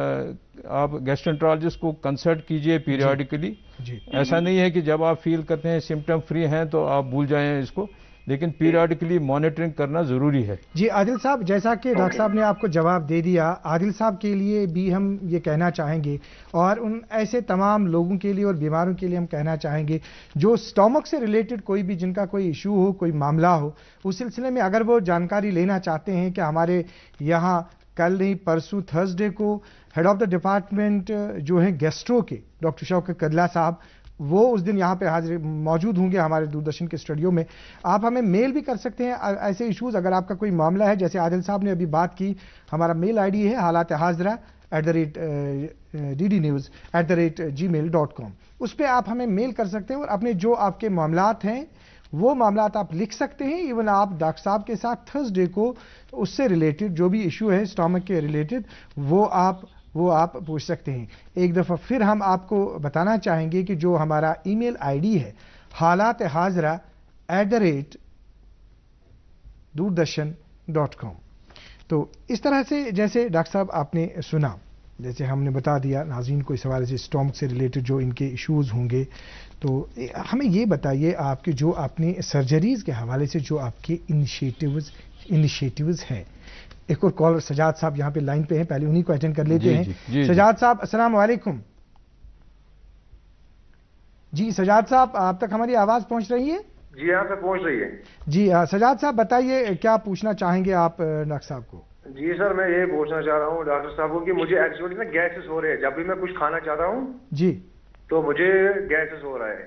آپ گیسٹرونٹرالوجسٹ کو کنسلٹ کیجئے پیریاڈیکلی۔ ایسا نہیں ہے کہ جب آپ فیل کرتے ہیں سمٹم فری ہیں تو آپ بھول جائیں اس کو، لیکن پیریاڈیکلی مانیٹرنگ کرنا ضروری ہے۔ جی عادل صاحب، جیسا کہ ڈاکٹر صاحب نے آپ کو جواب دے دیا، عادل صاحب کے لیے بھی ہم یہ کہنا چاہیں گے، اور ان ایسے تمام لوگوں کے لیے اور بیماروں کے لیے ہم کہنا چاہیں گے جو سٹامک سے ریلیٹڈ کوئی بھی جن کا کوئی ایشو ہو، کوئی معاملہ ہو، اس سلسلے میں اگر وہ جانکاری لینا چاہتے ہیں کہ ہمارے یہاں کل نہیں پرسوں تھرسڈے کو ہیڈ آف دا ڈپارٹمنٹ جو ہیں گیسٹرو کے ڈاکٹر شوکت کدلا صاحب، وہ اس دن یہاں پہ حاضر موجود ہوں گے ہمارے دوردرشن کے اسٹوڈیو میں۔ آپ ہمیں میل بھی کر سکتے ہیں ایسے ایشوز، اگر آپ کا کوئی معاملہ ہے، جیسے عادل صاحب نے ابھی بات کی، ہمارا میل آئی ڈی ہے حالات حاضرہ at the rate D D news at the rate Gmail dot com, اس پہ آپ ہمیں میل کر سکتے ہیں، اور اپنے جو آپ کے معاملات ہیں وہ معاملات آپ لکھ سکتے ہیں. ایون آپ ڈاکٹر صاحب کے ساتھ تھرسڈے کو اس سے ریلیٹڈ جو بھی ایشو ہے اسٹامک کے ریلیٹڈ وہ آپ وہ آپ پوچھ سکتے ہیں. ایک دفعہ پھر ہم آپ کو بتانا چاہیں گے کہ جو ہمارا ای میل آئی ڈی ہے حالات حاضرہ at the rate Doordarshan dot com. تو اس طرح سے جیسے ڈاکٹر صاحب آپ نے سنا، جیسے ہم نے بتا دیا ناظرین کو اس حوالے سے اسٹامک سے ریلیٹڈ جو ان کے ایشوز ہوں گے، تو ہمیں یہ بتائیے آپ کے جو آپ نے سرجریز کے حوالے سے جو آپ کے انیشیٹیوز انیشیٹیوز ہیں. ایک اور کالر سجاد صاحب یہاں پہ لائن پہ ہیں، پہلے انہی کو اٹینڈ کر لیتے جی ہیں. جی جی سجاد صاحب السلام علیکم. جی سجاد صاحب آپ تک ہماری آواز پہنچ رہی ہے؟ جی یہاں تک پہنچ رہی ہے. جی سجاد صاحب بتائیے کیا پوچھنا چاہیں گے آپ ڈاکٹر صاحب کو؟ جی سر میں یہ پوچھنا چاہ رہا ہوں ڈاکٹر صاحب کو کہ مجھے ایکچولی نا گیسز ہو رہے ہیں. جب بھی میں کچھ کھانا چاہتا ہوں جی تو مجھے گیسز ہو رہا ہے.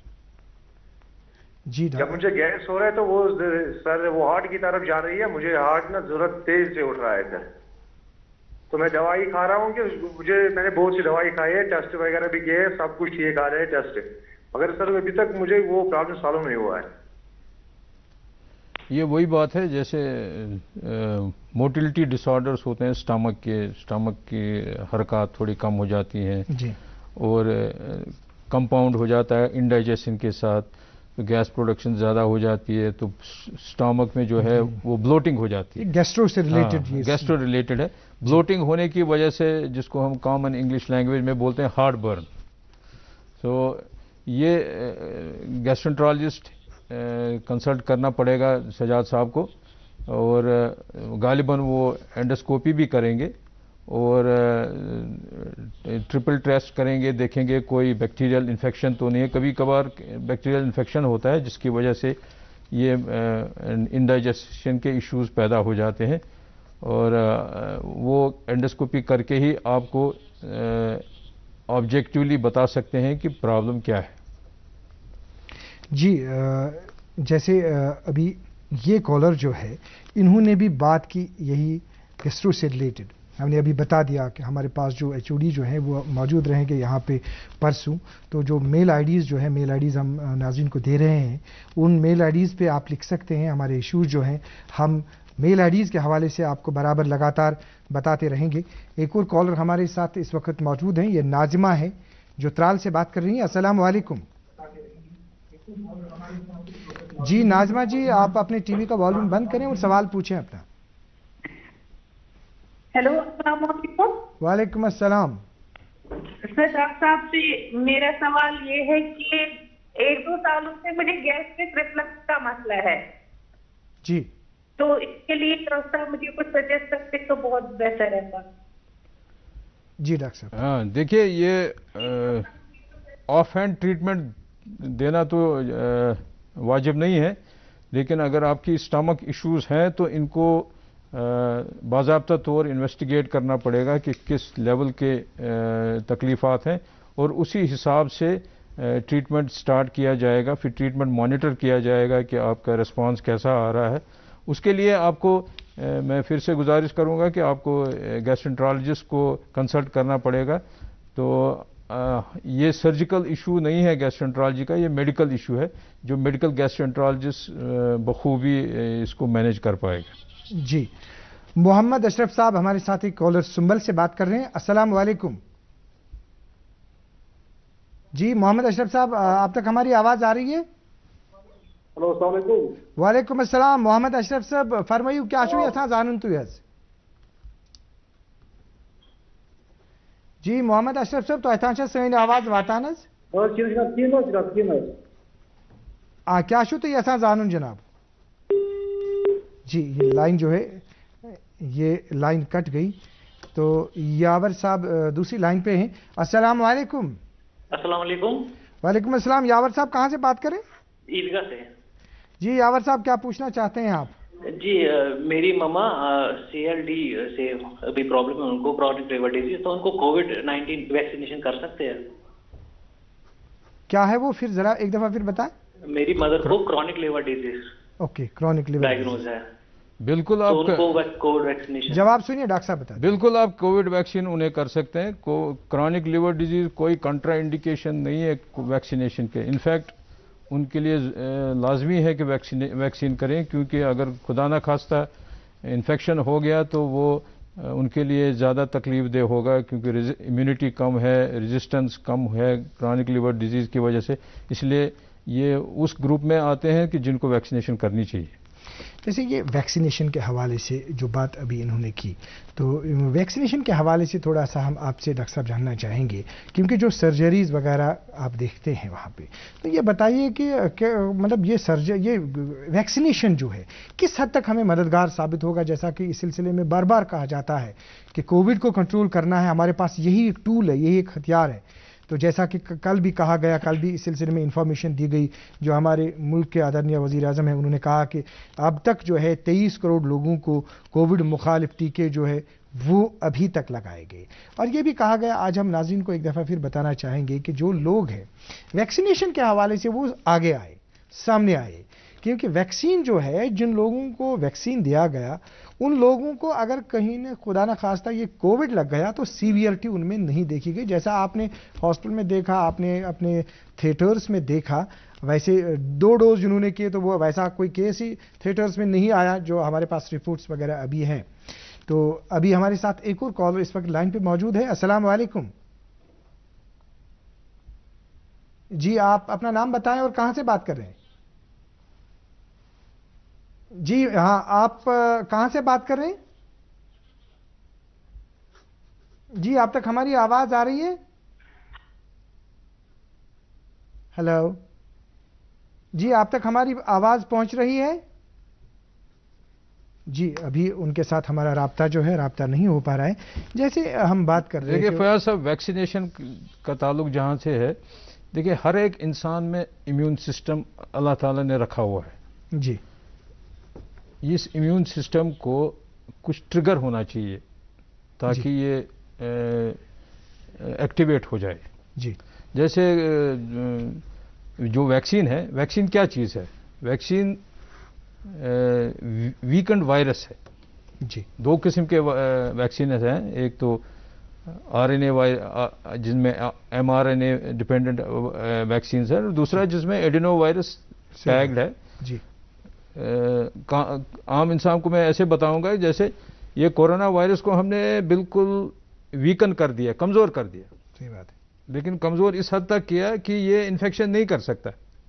جی جب مجھے گیس ہو رہا ہے تو وہ سر وہ ہارٹ کی طرف جا رہی ہے. مجھے ہارٹ نا ضرورت تیز سے اٹھ رہا ہے سر. تو میں دوائی کھا رہا ہوں کہ مجھے میں نے بہت سی دوائی کھائی ہے، ٹیسٹ وغیرہ بھی کیے، سب کچھ ٹھیک آ رہے ہیں ٹیسٹ، مگر سر ابھی تک مجھے وہ پرابلم سالو نہیں ہوا ہے. یہ وہی بات ہے جیسے موٹیلٹی ڈس آرڈرس ہوتے ہیں اسٹامک کے، اسٹامک کی حرکات تھوڑی کم ہو جاتی ہیں جی اور کمپاؤنڈ ہو جاتا ہے انڈائجیشن کے ساتھ، تو گیس پروڈکشن زیادہ ہو جاتی ہے، تو اسٹامک میں جو ہے وہ بلوٹنگ ہو جاتی ہے. گیسٹرو سے ریلیٹڈ گیسٹرو ریلیٹڈ ہے. بلوٹنگ ہونے کی وجہ سے جس کو ہم کامن انگلش لینگویج میں بولتے ہیں ہارٹ برن. تو یہ گیسٹرنٹرالوجسٹ کنسلٹ کرنا پڑے گا سجاد صاحب کو، اور غالباً وہ اینڈوسکوپی بھی کریں گے اور ٹرپل ٹیسٹ کریں گے، دیکھیں گے کوئی بیکٹیریل انفیکشن تو نہیں ہے. کبھی کبھار بیکٹیریل انفیکشن ہوتا ہے جس کی وجہ سے یہ انڈائجیشن کے ایشوز پیدا ہو جاتے ہیں، اور وہ اینڈوسکوپی کر کے ہی آپ کو آبجیکٹیولی بتا سکتے ہیں کہ پرابلم کیا ہے. جی جیسے ابھی یہ کالر جو ہے انہوں نے بھی بات کی یہی گیسٹرو سے ریلیٹڈ. ہم نے ابھی بتا دیا کہ ہمارے پاس جو ایچ او ڈی جو ہیں وہ موجود رہیں گے یہاں پہ پرسوں. تو جو میل آئی ڈیز جو ہے میل آئی ڈیز ہم ناظرین کو دے رہے ہیں، ان میل آئی ڈیز پہ آپ لکھ سکتے ہیں ہمارے ایشوز جو ہیں. ہم میل آئی ڈیز کے حوالے سے آپ کو برابر لگاتار بتاتے رہیں گے. ایک اور کالر ہمارے ساتھ اس وقت موجود ہیں، یہ ناظمہ ہے جو ترال سے بات کر رہی ہیں. السلام علیکم. جی ناظمہ جی آپ اپنے ٹی وی کا والیوم بند کریں اور سوال پوچھیں اپنا. ہیلو السلام علیکم. وعلیکم السلام. سر ڈاکٹر صاحب سے میرا سوال یہ ہے کہ ایک دو سالوں سے مجھے گیسٹرک ریفلکس کا مسئلہ ہے. جی تو اس کے لیے ڈاکٹر صاحب مجھے کچھ سجیسٹ کرتے تو بہت بہتر رہتا. جی ڈاکٹر صاحب. ہاں دیکھیے یہ آف ہینڈ ٹریٹمنٹ دینا تو واجب نہیں ہے، لیکن اگر آپ کی اسٹامک ایشوز ہیں تو ان کو باضابطہ طور انویسٹیگیٹ کرنا پڑے گا کہ کس لیول کے تکلیفات ہیں، اور اسی حساب سے ٹریٹمنٹ سٹارٹ کیا جائے گا. پھر ٹریٹمنٹ مانیٹر کیا جائے گا کہ آپ کا ریسپانس کیسا آ رہا ہے. اس کے لیے آپ کو میں پھر سے گزارش کروں گا کہ آپ کو گیسٹرنٹرالوجسٹ کو کنسلٹ کرنا پڑے گا. تو یہ سرجیکل ایشو نہیں ہے گیسٹرنٹرالوجی کا، یہ میڈیکل ایشو ہے جو میڈیکل گیسٹرنٹرالوجسٹ بخوبی اس کو مینیج کر پائے گا. جی محمد اشرف صاحب ہمارے ساتھی کالر سنبل سے بات کر رہے ہیں. السلام علیکم. جی محمد اشرف صاحب آپ تک ہماری آواز آ رہی ہے؟ ہلو السلام علیکم. وعلیکم السلام. محمد اشرف صاحب فرمائیو کیا چھو یژھان زانن تُہۍ حظ؟ جی محمد اشرف صاحب تۄہہِ تام چھا سٲنۍ آواز واتان حظ؟ آ کیا چھو تُہۍ یژھان زانُن جناب؟ جی یہ لائن جو ہے یہ لائن کٹ گئی. تو یاور صاحب دوسری لائن پہ ہیں. السلام علیکم. السلام علیکم. وعلیکم السلام. یاور صاحب کہاں سے بات کریں؟ عیدگاہ سے. جی یاور صاحب کیا پوچھنا چاہتے ہیں آپ؟ جی میری ماما سی ایل ڈی سے ابھی پرابلم ہے ان کو، کرونک لیور ڈیزیز، تو ان کو کووڈ نائنٹین ویکسینیشن کر سکتے ہیں؟ کیا ہے وہ پھر ذرا ایک دفعہ پھر بتائیں. میری مدر کو chronic liver disease okay chronic liver diagnose ہے. بالکل آپ کووڈ ویکسینیشن جواب سنیے ڈاکٹر صاحب بتا. بالکل آپ کووڈ ویکسین انہیں کر سکتے ہیں. کرونک لیور ڈیزیز کوئی کنٹرا انڈیکیشن نہیں ہے ویکسینیشن کے. انفیکٹ ان کے لیے لازمی ہے کہ ویکسین ویکسین کریں، کیونکہ اگر خدا نہ خواستہ انفیکشن ہو گیا تو وہ ان کے لیے زیادہ تکلیف دہ ہوگا، کیونکہ امیونٹی کم ہے، ریزسٹنس کم ہے کرونک لیور ڈیزیز کی وجہ سے. اس لیے یہ اس گروپ میں آتے ہیں کہ جن کو ویکسینیشن کرنی چاہیے. جیسے یہ ویکسینیشن کے حوالے سے جو بات ابھی انہوں نے کی، تو ویکسینیشن کے حوالے سے تھوڑا سا ہم آپ سے ڈاکٹر صاحب جاننا چاہیں گے، کیونکہ جو سرجریز وغیرہ آپ دیکھتے ہیں وہاں پہ، تو یہ بتائیے کہ مطلب یہ سرجر یہ ویکسینیشن جو ہے کس حد تک ہمیں مددگار ثابت ہوگا؟ جیسا کہ اس سلسلے میں بار بار کہا جاتا ہے کہ کووڈ کو کنٹرول کرنا ہے، ہمارے پاس یہی ایک ٹول ہے، یہی ایک ہتھیار ہے. تو جیسا کہ کل بھی کہا گیا، کل بھی اس سلسلے میں انفارمیشن دی گئی، جو ہمارے ملک کے آدرنیہ وزیر اعظم ہیں، انہوں نے کہا کہ اب تک جو ہے تیئیس کروڑ لوگوں کو کووڈ مخالف ٹیکے جو ہے وہ ابھی تک لگائے گئے. اور یہ بھی کہا گیا، آج ہم ناظرین کو ایک دفعہ پھر بتانا چاہیں گے کہ جو لوگ ہیں ویکسینیشن کے حوالے سے وہ آگے آئے، سامنے آئے، کیونکہ ویکسین جو ہے، جن لوگوں کو ویکسین دیا گیا ان لوگوں کو اگر کہیں نہ خدا نہ خواستہ یہ کووڈ لگ گیا تو سیویئرٹی ان میں نہیں دیکھی گئی. جیسا آپ نے ہاسپٹل میں دیکھا، آپ نے اپنے تھیٹرز میں دیکھا، ویسے دو ڈوز جنہوں نے کیے تو وہ ویسا کوئی کیس ہی تھیٹرز میں نہیں آیا جو ہمارے پاس رپورٹس وغیرہ ابھی ہیں. تو ابھی ہمارے ساتھ ایک اور کالر اس وقت لائن پہ موجود ہے. السلام علیکم. جی آپ اپنا نام بتائیں اور کہاں سے بات کر رہے ہیں؟ جی ہاں، آپ کہاں سے بات کر رہے ہیں؟ جی آپ تک ہماری آواز آ رہی ہے؟ ہیلو جی آپ تک ہماری آواز پہنچ رہی ہے؟ جی ابھی ان کے ساتھ ہمارا رابطہ جو ہے رابطہ نہیں ہو پا رہا ہے. جیسے ہم بات کر رہے ہیں، دیکھیے فیاض صاحب، ویکسینیشن کا تعلق جہاں سے ہے، دیکھیے ہر ایک انسان میں امیون سسٹم اللہ تعالیٰ نے رکھا ہوا ہے. جی اس امیون سسٹم کو کچھ ٹریگر ہونا چاہیے تاکہ یہ ایکٹیویٹ ہو جائے. جی جیسے جو ویکسین ہے، ویکسین کیا چیز ہے؟ ویکسین ویکنڈ وائرس ہے. جی دو قسم کے ویکسینز ہیں، ایک تو آر این اے جن میں M R N A dependent vaccines ہیں، اور دوسرا جس میں ایڈینو وائرس ٹیگڈ ہے. جی عام انسان کو میں ایسے بتاؤں گا جیسے یہ کورونا وائرس کو ہم نے بالکل ویکن کر دیا، کمزور کر دیا. صحیح بات ہے. لیکن کمزور اس حد تک کیا کہ یہ انفیکشن نہیں کر سکتا،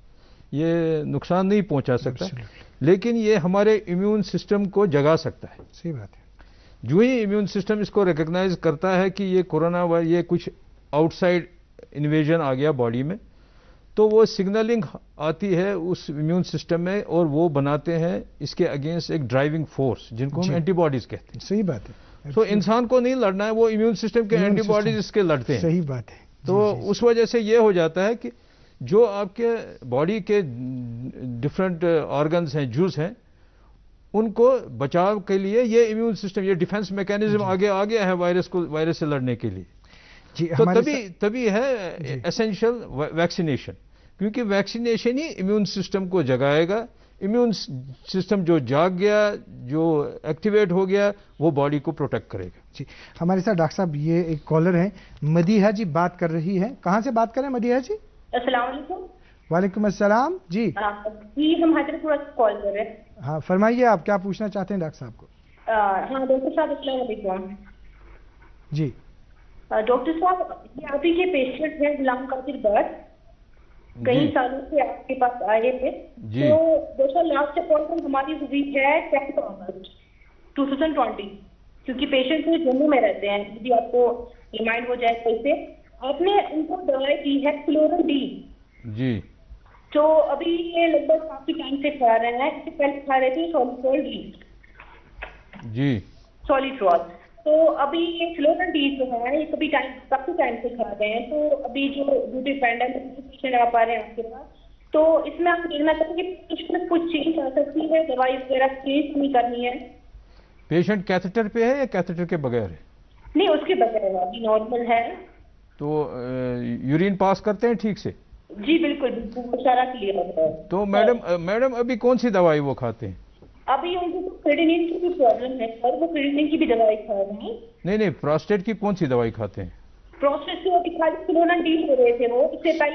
یہ نقصان نہیں پہنچا سکتا، لیکن یہ ہمارے امیون سسٹم کو جگا سکتا ہے. صحیح بات ہے. جو ہی امیون سسٹم اس کو ریکگنائز کرتا ہے کہ یہ کورونا وائرس، یہ کچھ آؤٹ سائڈ انویژن آ گیا باڈی میں، تو وہ سگنلنگ آتی ہے اس امیون سسٹم میں اور وہ بناتے ہیں اس کے اگینسٹ ایک ڈرائیونگ فورس، جن کو ہم اینٹی باڈیز کہتے ہیں. صحیح بات ہے. تو انسان کو نہیں لڑنا ہے، وہ امیون سسٹم کے اینٹی باڈیز اس کے لڑتے ہیں. صحیح بات ہے. تو اس وجہ سے یہ ہو جاتا ہے کہ جو آپ کے باڈی کے ڈفرینٹ آرگنز ہیں، جوز ہیں، ان کو بچاؤ کے لیے یہ امیون سسٹم، یہ ڈیفنس میکینزم آگے آ گیا ہے وائرس کو وائرس سے لڑنے کے لیے. جی تو تبھی تبھی ہے ایسینشل ویکسینیشن، کیونکہ ویکسینیشن ہی امیون سسٹم کو جگائے گا. امیون سسٹم جو جاگ گیا، جو ایکٹیویٹ ہو گیا، وہ باڈی کو پروٹیکٹ کرے گا. جی ہمارے ساتھ ڈاکٹر صاحب یہ ایک کالر ہیں، مدیحہ جی بات کر رہی ہے. کہاں سے بات کر رہے ہیں مدیحہ جی؟ السلام علیکم. وعلیکم السلام. جی جی ہم حیدرپور سے کال کر رہے ہیں. ہاں فرمائیے، آپ کیا پوچھنا چاہتے ہیں ڈاکٹر صاحب کو؟ ہاں ڈاکٹر صاحب السلام علیکم. جی ڈاکٹر صاحب، یہ آپ ہی کے پیشنٹ ہیں غلام قادر بٹ، کئی سالوں سے آپ کے پاس آئے تھے. تو دوستوں لاسٹ اپوائنٹمنٹ ہماری ہوئی ہے tenth August two thousand twenty, کیونکہ پیشنٹ جموں میں رہتے ہیں. جی آپ کو ریمائنڈ ہو جائے کیسے، آپ نے ان کو دوائی دی ہے فلورن ڈی. جی تو ابھی یہ لگ بھگ کافی ٹائم سے کھا رہے ہیں. اس سے پہلے کھا رہے تھے سولیٹرول ڈی. جی سولیٹرول. تو ابھی یہ فلورن ڈی جو ہے یہ کبھی ٹائم کافی ٹائم سے کھا رہے ہیں. تو ابھی جو ڈیوٹی پینڈمک آ پا رہے ہیں آپ کے پاس، تو اس میں آپ دیکھنا چاہتے ہیں کہ اس میں کچھ چینج آ سکتی ہے، دوائی وغیرہ چینج نہیں کرنی ہے. پیشنٹ کیتھیٹر پہ ہے یا کیتھیٹر کے بغیر ہے؟ نہیں اس کے بغیر ابھی نارمل ہے. تو یورین پاس کرتے ہیں ٹھیک سے؟ جی بالکل بالکل سارا کلیئر ہوتا ہے. تو میڈم میڈم ابھی کون سی دوائی وہ کھاتے ہیں؟ ابھی ان کو کریڈینین کی بھی پرابلم ہے سر، وہ کریڈینین کی بھی دوائی کھا رہے ہیں. نہیں نہیں پروسٹیٹ کی کون سی دوائی کھاتے ہیں؟ پروسٹیٹ کی ابھی خالی فلورن ڈی لے رہے تھے وہ، اس سے پہلے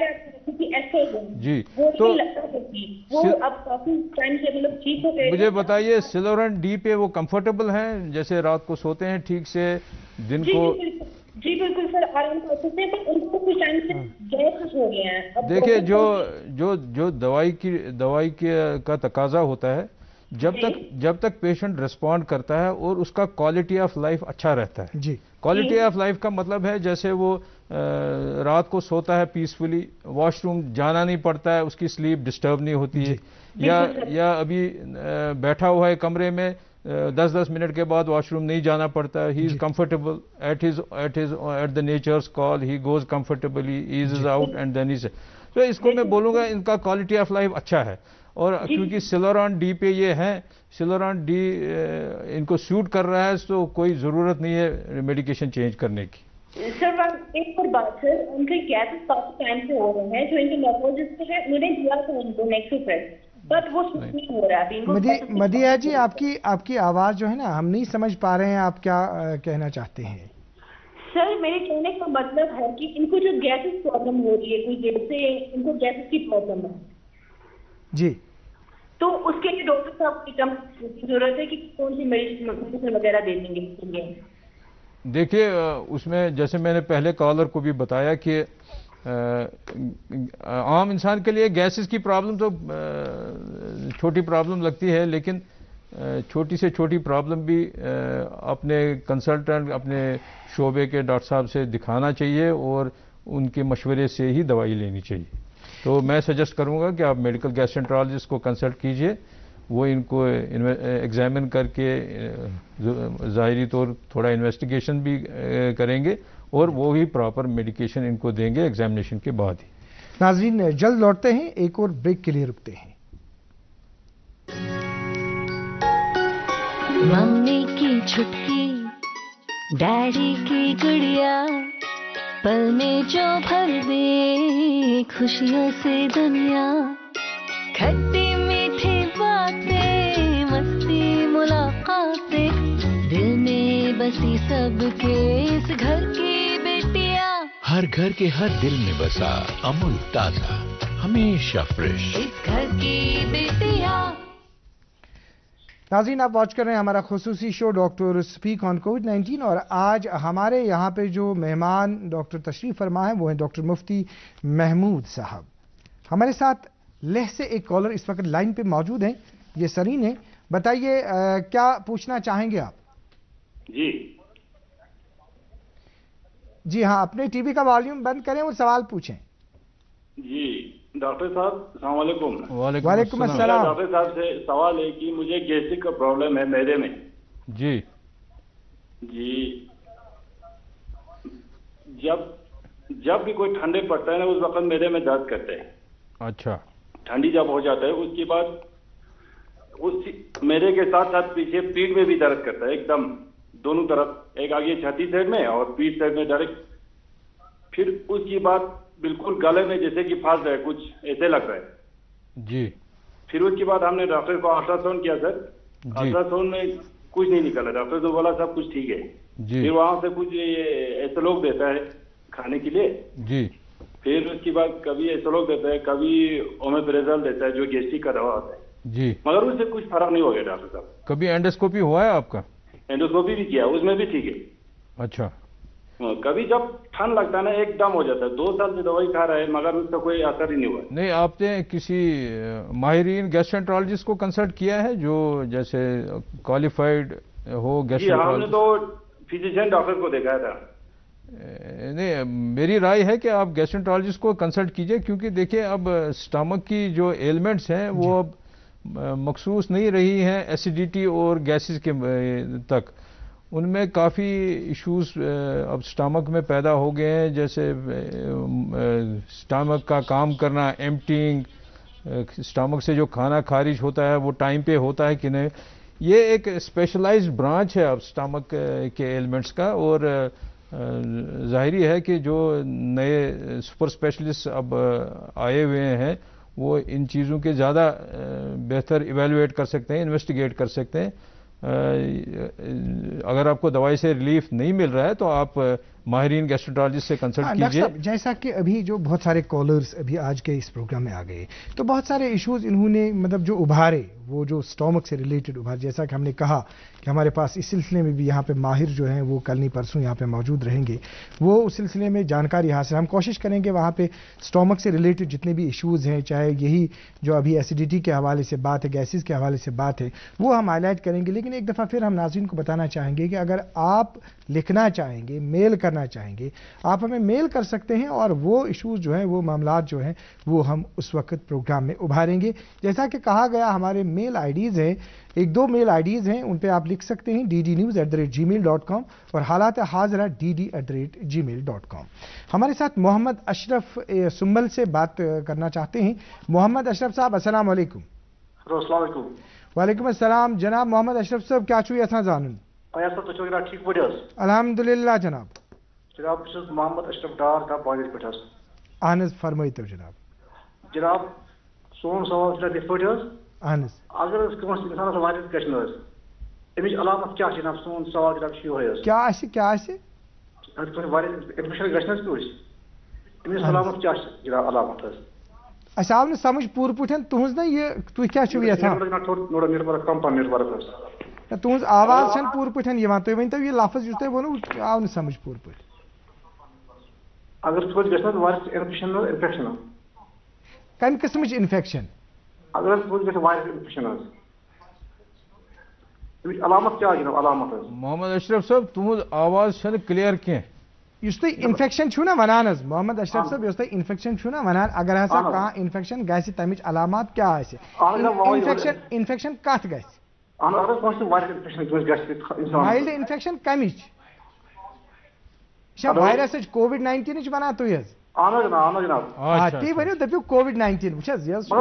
کیونکہ ایسٹروجن جی وہ تو نہیں لگتا ہوتی وہ اب کافی ٹائم سے مطلب ٹھیک ہو گئے. مجھے بتائیے سیلورن ڈی پہ وہ کمفرٹیبل ہیں جیسے رات کو سوتے ہیں ٹھیک سے دن کو؟ جی بالکل سر آرام کر سکتے ہیں پر ان کو کچھ ٹائم سے گیس ہو گئے ہیں. دیکھیے جو جو جو دوائی کی دوائی کا تقاضا ہوتا ہے جب تک جب تک پیشنٹ ریسپونڈ کرتا ہے اور اس کا کوالٹی آف لائف اچھا رہتا ہے. جی کوالٹی آف لائف کا مطلب ہے جیسے وہ رات کو سوتا ہے پیسفلی, واش روم جانا نہیں پڑتا ہے, اس کی سلیپ ڈسٹرب نہیں ہوتی ہے, یا یا ابھی بیٹھا ہوا ہے کمرے میں دس دس منٹ کے بعد واش روم نہیں جانا پڑتا ہے, he is comfortable at his at his at the nature's call, he goes comfortably eases out and then is. تو اس کو میں بولوں گا ان کا کوالٹی آف لائف اچھا ہے. اور کیونکہ سیلوران ڈی پہ یہ ہیں, سیلوران ڈی ان کو سیوٹ کر رہا ہے تو کوئی ضرورت نہیں ہے میڈیکیشن چینج کرنے کی. سر ایک اور بات سر, ان کے گیسز کافی ٹائم سے ہو رہے ہیں جو ان کے نیفروجسٹ ہیں انہوں نے دیا تھا ان کو نیکسوپریس بٹ وہ نہیں ہو رہا ہے. مدیحہ جی آپ کی آپ کی آواز جو ہے نا ہم نہیں سمجھ پا رہے ہیں آپ کیا کہنا چاہتے ہیں. سر میرے کہنے کا مطلب ہے کہ ان کو جو گیسز پرابلم ہو رہی ہے کوئی دیر سے ان کو گیسز کی پرابلم ہے جی, تو اس کے لیے ڈاکٹر صاحب کی ضرورت ہے کہ کون سی میڈیسن وغیرہ دے دیں گے. دیکھیے اس میں جیسے میں نے پہلے کالر کو بھی بتایا کہ عام انسان کے لیے گیسز کی پرابلم تو چھوٹی پرابلم لگتی ہے, لیکن چھوٹی سے چھوٹی پرابلم بھی اپنے کنسلٹنٹ اپنے شعبے کے ڈاکٹر صاحب سے دکھانا چاہیے اور ان کے مشورے سے ہی دوائی لینی چاہیے. تو میں سجیسٹ کروں گا کہ آپ میڈیکل گیسٹرنٹرالوجسٹ کو کنسلٹ کیجئے, وہ ان کو ایگزامن کر کے ظاہری طور تھوڑا انویسٹیگیشن بھی کریں گے اور وہ بھی پراپر میڈیکیشن ان کو دیں گے ایگزامینیشن کے بعد ہی. ناظرین جلد لوٹتے ہیں, ایک اور بریک کے لیے رکتے ہیں. ممی کی چھٹکی ڈیڈی کی گڑیا, پل میں جو بھر دے خوشیوں سے دنیا, کھٹی میٹھی باتیں مستی ملاقاتیں, دل میں بسی سب کے اس گھر کی بیٹیاں, ہر گھر کے ہر دل میں بسا امول تازہ ہمیشہ فریش اس گھر کی بیٹیاں. ناظرین آپ واچ کر رہے ہیں ہمارا خصوصی show doctor speak on Covid nineteen, اور آج ہمارے یہاں پہ جو مہمان ڈاکٹر تشریف فرما ہیں وہ ہیں ڈاکٹر مفتی محمود صاحب. ہمارے ساتھ لہ سے ایک کالر اس وقت لائن پہ موجود ہیں, یہ سرین ہے. بتائیے کیا پوچھنا چاہیں گے آپ؟ جی جی ہاں, اپنے ٹی وی کا والیوم بند کریں اور سوال پوچھیں. جی ڈاکٹر صاحب السلام علیکم. وعلیکم السلام. ڈاکٹر صاحب سے سوال ہے کہ مجھے گیسٹرک کا پرابلم ہے میرے میں. جی جی جب جب بھی کوئی ٹھنڈے پڑتا ہے نا اس وقت میرے میں درد کرتے ہیں. اچھا. ٹھنڈی جب ہو جاتا ہے اس کے بعد اس میرے کے ساتھ ساتھ پیچھے پیٹھ میں بھی درد کرتا ہے ایک دم دونوں طرف, ایک آگے چھاتی سائڈ میں اور پیٹھ سائڈ میں ڈائریکٹ. پھر اس کی بعد بالکل گلے میں جیسے کہ پھنس رہا ہے کچھ ایسے لگ رہا ہے. جی. پھر اس کے بعد ہم نے ڈاکٹر کو الٹرا ساؤنڈ کیا سر. الٹرا ساؤنڈ میں کچھ نہیں نکلا. ڈاکٹر تو بولا سب کچھ ٹھیک ہے. پھر وہاں سے کچھ ایسے لوگ دیتا ہے کھانے کے لیے. جی. پھر اس کے بعد کبھی ایسے لوگ دیتا ہے, کبھی اومیپریزول دیتا ہے جو گیسٹرک کا دوا ہوتا ہے. جی. مگر اس سے کچھ فرق نہیں ہو گیا ڈاکٹر صاحب. کبھی اینڈوسکوپی ہوا ہے آپ کا؟ اینڈوسکوپی بھی کیا, اس میں بھی ٹھیک ہے. اچھا. کبھی جب ٹھنڈ لگتا ہے نا ایک دم ہو جاتا ہے. دو سال سے دوائی کھا رہا ہے مگر اس کا کوئی اثر ہی نہیں ہوا. نہیں آپ نے کسی ماہرین گیسٹرنٹرالوجسٹ کو کنسلٹ کیا ہے جو جیسے کوالیفائڈ ہو گیسٹرنٹرالوجسٹ؟ جی ہم نے تو فزیشین ڈاکٹر کو دیکھا تھا. نہیں میری رائے ہے کہ آپ گیسٹرنٹرالوجسٹ کو کنسلٹ کیجئے, کیونکہ دیکھیں اب سٹامک کی جو ایلمنٹس ہیں وہ اب مخصوص نہیں رہی ہیں ایسیڈیٹی اور گیسز کے تک. ان میں کافی ایشوز اب سٹامک میں پیدا ہو گئے ہیں, جیسے سٹامک کا کام کرنا, ایمپٹینگ, سٹامک سے جو کھانا خارج ہوتا ہے وہ ٹائم پہ ہوتا ہے کہ نہیں. یہ ایک اسپیشلائزڈ برانچ ہے اب سٹامک کے ایلیمنٹس کا, اور ظاہری ہے کہ جو نئے سپر اسپیشلسٹ اب آئے ہوئے ہیں وہ ان چیزوں کے زیادہ بہتر ایویلویٹ کر سکتے ہیں, انویسٹیگیٹ کر سکتے ہیں. اگر آپ کو دوائی سے ریلیف نہیں مل رہا ہے تو آپ ماہرین گیسٹرولوجسٹ سے کنسلٹ کیجیے. جیسا کہ ابھی جو بہت سارے کالرز ابھی آج کے اس پروگرام میں آ گئے تو بہت سارے ایشوز انہوں نے مطلب جو ابھارے وہ جو اسٹامک سے ریلیٹڈ ابھارے, جیسا کہ ہم نے کہا کہ ہمارے پاس اس سلسلے میں بھی یہاں پہ ماہر جو ہیں وہ کل نہیں پرسوں یہاں پہ موجود رہیں گے, وہ اس سلسلے میں جانکاری حاصل ہم کوشش کریں گے وہاں پہ اسٹامک سے ریلیٹڈ جتنے بھی ایشوز ہیں, چاہے یہی جو ابھی ایسیڈیٹی کے حوالے سے بات ہے, گیسز کے حوالے سے بات ہے, وہ ہم ہائی لائٹ کریں گے. لیکن ایک دفعہ پھر ہم ناظرین کو بتانا چاہیں گے کہ اگر آپ لکھنا چاہیں گے, میل کرنا چاہیں گے, آپ ہمیں میل کر سکتے ہیں اور وہ ایشوز جو ہیں وہ معاملات جو ہیں وہ ہم اس وقت پروگرام میں ابھاریں گے. جیسا کہ کہا گیا ہمارے میل آئی ڈیز ہیں, ایک دو میل آئی ڈیز ہیں, ان پہ آپ لکھ سکتے ہیں D D news at the rate Gmail dot com اور حالات حاضرہ D D at the rate Gmail dot com. ہمارے ساتھ محمد اشرف سنبل سے بات کرنا چاہتے ہیں. محمد اشرف صاحب السلام علیکم. السلام علیکم. وعلیکم السلام. جناب محمد اشرف صاحب کیا چھو یژھان زانن؟ ٹھیک پٲٹھۍ حظ؟ الحمدللہ جناب. جناب بہٕ چھُس محمد اشرف ڈار کا بانڈی پٮ۪ٹھ حظ. اہن حظ فرمٲیتو جناب. جناب سون سوال چھُ یِتھ پٲٹھۍ حظ, اہن حظ اگر أسۍ کٲنٛسہِ اِنسانس وایرس گژھِ نہٕ حظ اَمِچ علامت کیٛاہ چھِ جناب؟ سون سوال جناب چھُ یِہوے حظ. کیٛاہ آسہِ کیٛاہ آسہِ؟ اگر کٲنٛسہِ وایرس اِنفیکشن گژھِ نہٕ حظ کٲنٛسہِ, اَمِچ علامت کیٛاہ چھِ جناب علامت حظ؟ اَسہِ آو نہٕ سمجھ پوٗرٕ پٲٹھۍ تُہٕنٛز نا یہِ تُہۍ کیٛاہ چھِو یژھان؟ نیٹورک کم پہن نیٹورک حظ. تُہٕنٛز آواز چھَنہٕ پوٗرٕ پٲٹھۍ یِوان, تُہۍ ؤنۍتو یہِ لفظ یُس تۄہہِ ووٚنوٕ آو نہٕ سمجھ پوٗرٕ پٲٹھۍ. اگر کٲنٛسہِ گژھِ نہٕ وایرس اِنفیکشن حظ اِنفیکشن کمہِ قٕسمٕچ اِنفیکشن؟ اگر حظ کٲنٛسہِ گژھِ وایرس اِنفیکشن حظ اَمِچ علامت کیٛاہ جناب علامت حظ؟ محمد اشرف صٲب تُہُنٛد آواز چھَنہٕ کلیر کینٛہہ. یُس تُہۍ اِنفیکشن چھُو نا وَنان حظ محمد اشرف صٲب, یۄس تۄہہِ اِنفیکشن چھُو نا وَنان, اگر ہسا کانٛہہ اِنفیکشن گژھِ تَمِچ علامات کیٛاہ آسہِ؟ اِنفیکشن اِنفیکشن کتھ گژھِ؟ مایلڈ اِنفیکشن کمِچ؟ یہِ چھا وایرسٕچ کووِڈ ناینٹیٖنٕچ وَنان تُہۍ حظ؟ آ تی ؤنِو دٔپِو کووِڈ ناینٹیٖن. وٕچھ حظ یہِ حظ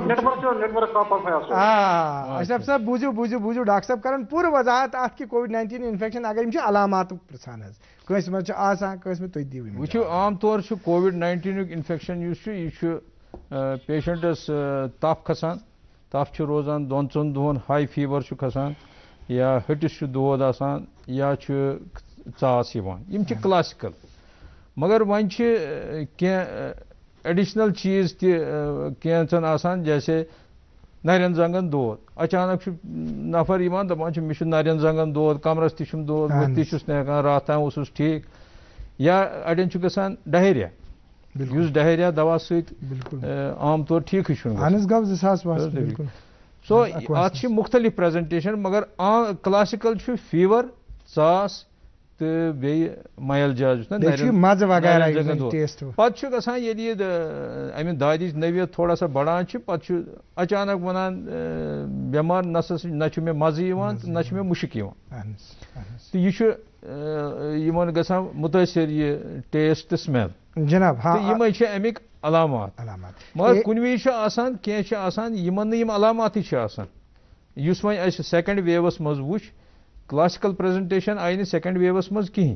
آ اشرف صٲب بوٗزِو بوٗزِو بوٗزِو ڈاکٹر صٲب کرن پوٗرٕ وضاحت اَتھ کہِ کووِڈ ناینٹیٖن اِنفیکشن اگر یِم چھِ علاماتُک پرٛژھان حظ, کٲنٛسہِ منٛز چھُ آسان کٲنٛسہِ منٛز تُہۍ دِیِو. وٕچھِو عام طور چھُ کووِڈ ناینٹیٖنُک اِنفیکشن یُس چھُ یہِ چھُ پیشنٹس تپھ کھسان, تپھ چھُ روزان دۄن ژۄن دۄہن, ہاے فیور چھُ کھسان, یا ہٹِس چھُ دود آسان, یا چھُ ژاس یِوان, یِم چھِ کلاسِکل. مگر وۄنۍ چھِ کینٛہہ ایڈیشنل چیٖز تہِ کینٛژن آسان, جیسے نرین زنگن دود. اچانک چھُ نفر یِوان دپان چھُ مےٚ چھُ نرین زنگن دود, کمرس تہِ چھُم دود, بہٕ تہِ چھُس نہٕ ہٮ۪کان, راتھ تام اوسُس ٹھیٖک. یا اڑٮ۪ن چھُ گژھان ڈہیریا, یُس ڈہیریا دوا سۭتۍ عام طور ٹھیٖکھٕے چھُنہٕ. سو اتھ چھِ مختلف پریزنٹیشن, مگر کلاسِکل چھُ فیور, ژاس تہٕ بیٚیہِ مایلجا یُس نا پتہٕ چھُ گژھان ییٚلہِ یہِ امہِ دادِچ نوعیت تھوڑا سا بڑان چھِ, پتہٕ چھُ اچانک ونان بٮ۪مار نسا نہ چھُ مےٚ مزٕ یِوان تہٕ نہ چھُ مےٚ مُشک یِوان, تہٕ یہِ چھُ یِمن گژھان مُتٲثر یہِ ٹیسٹ تہٕ سمیل جناب, تہٕ یِمے چھِ امیِکۍ علامات. مگر کُنہِ وِزِ چھُ آسان کینٛہہ چھِ آسان یِمن نہٕ یِم علاماتٕے چھِ آسان, یُس وۄنۍ اَسہِ سیکنڈ ویوس منٛز وٕچھ. کلاسِکل پریزنٹیشن آیہِ نہٕ سیکنڈ ویوس منٛز کِہینۍ.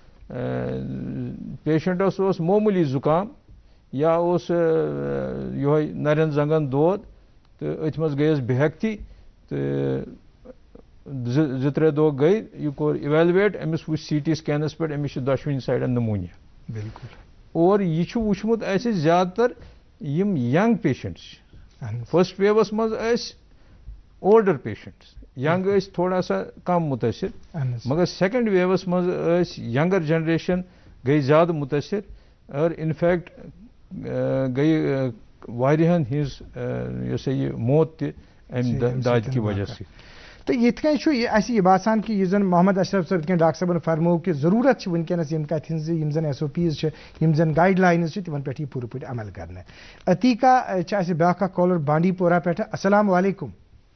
پیشنٹس اوس معموٗلی زُکام, یا اوس یِہوے نرین زنگن دود, تہٕ أتھۍ منٛز گٔیَس بے ہٮ۪کتی, تہٕ زٕ زٕ ترٛےٚ دۄہ گٔے, یہِ کوٚر اِویلویٹ, أمِس وٕچھ سی ٹی سکینس پٮ۪ٹھ أمِس چھِ دۄشوٕنی سایڈن نموٗنیا. بالکل. اور یہِ چھُ وٕچھمُت اَسہِ زیادٕ تر یِم ینگ پیشنٹس چھِ. فٔسٹ ویوس منٛز ٲسۍ اولڈر پیشنٹس, ینگ ٲسۍ تھوڑا سا کم مُتٲثر, مگر سیکنڈ ویوس منٛز ٲسۍ ینگر جنریشن گٔے زیادٕ مُتٲثر, اور انفیکٹ گٔے واریاہن ہٕنٛز یۄس یہِ موت تہِ امہِ دادِ کہِ وجہ سۭتۍ. تو یِتھ کٔنۍ چھُ اَسہِ یہِ باسان کہِ یُس زن محمد اشرف صٲب کٮ۪ن ڈاکٹر صٲبن فرموو کہِ ضروٗرت چھِ وٕنکیٚنس ییٚمہِ کتھِ ہٕنٛز یِم زن ایس او پیز چھِ, یِم زن گایڈ لاینٕز چھِ, تِمن پٮ۪ٹھ یی پوٗرٕ پٲٹھۍ عمل کرنہٕ. عتیقہ چھِ اَسہِ بیٛاکھ اکھ کالر بانڈی پورہ پٮ۪ٹھٕ. السلام علیکم.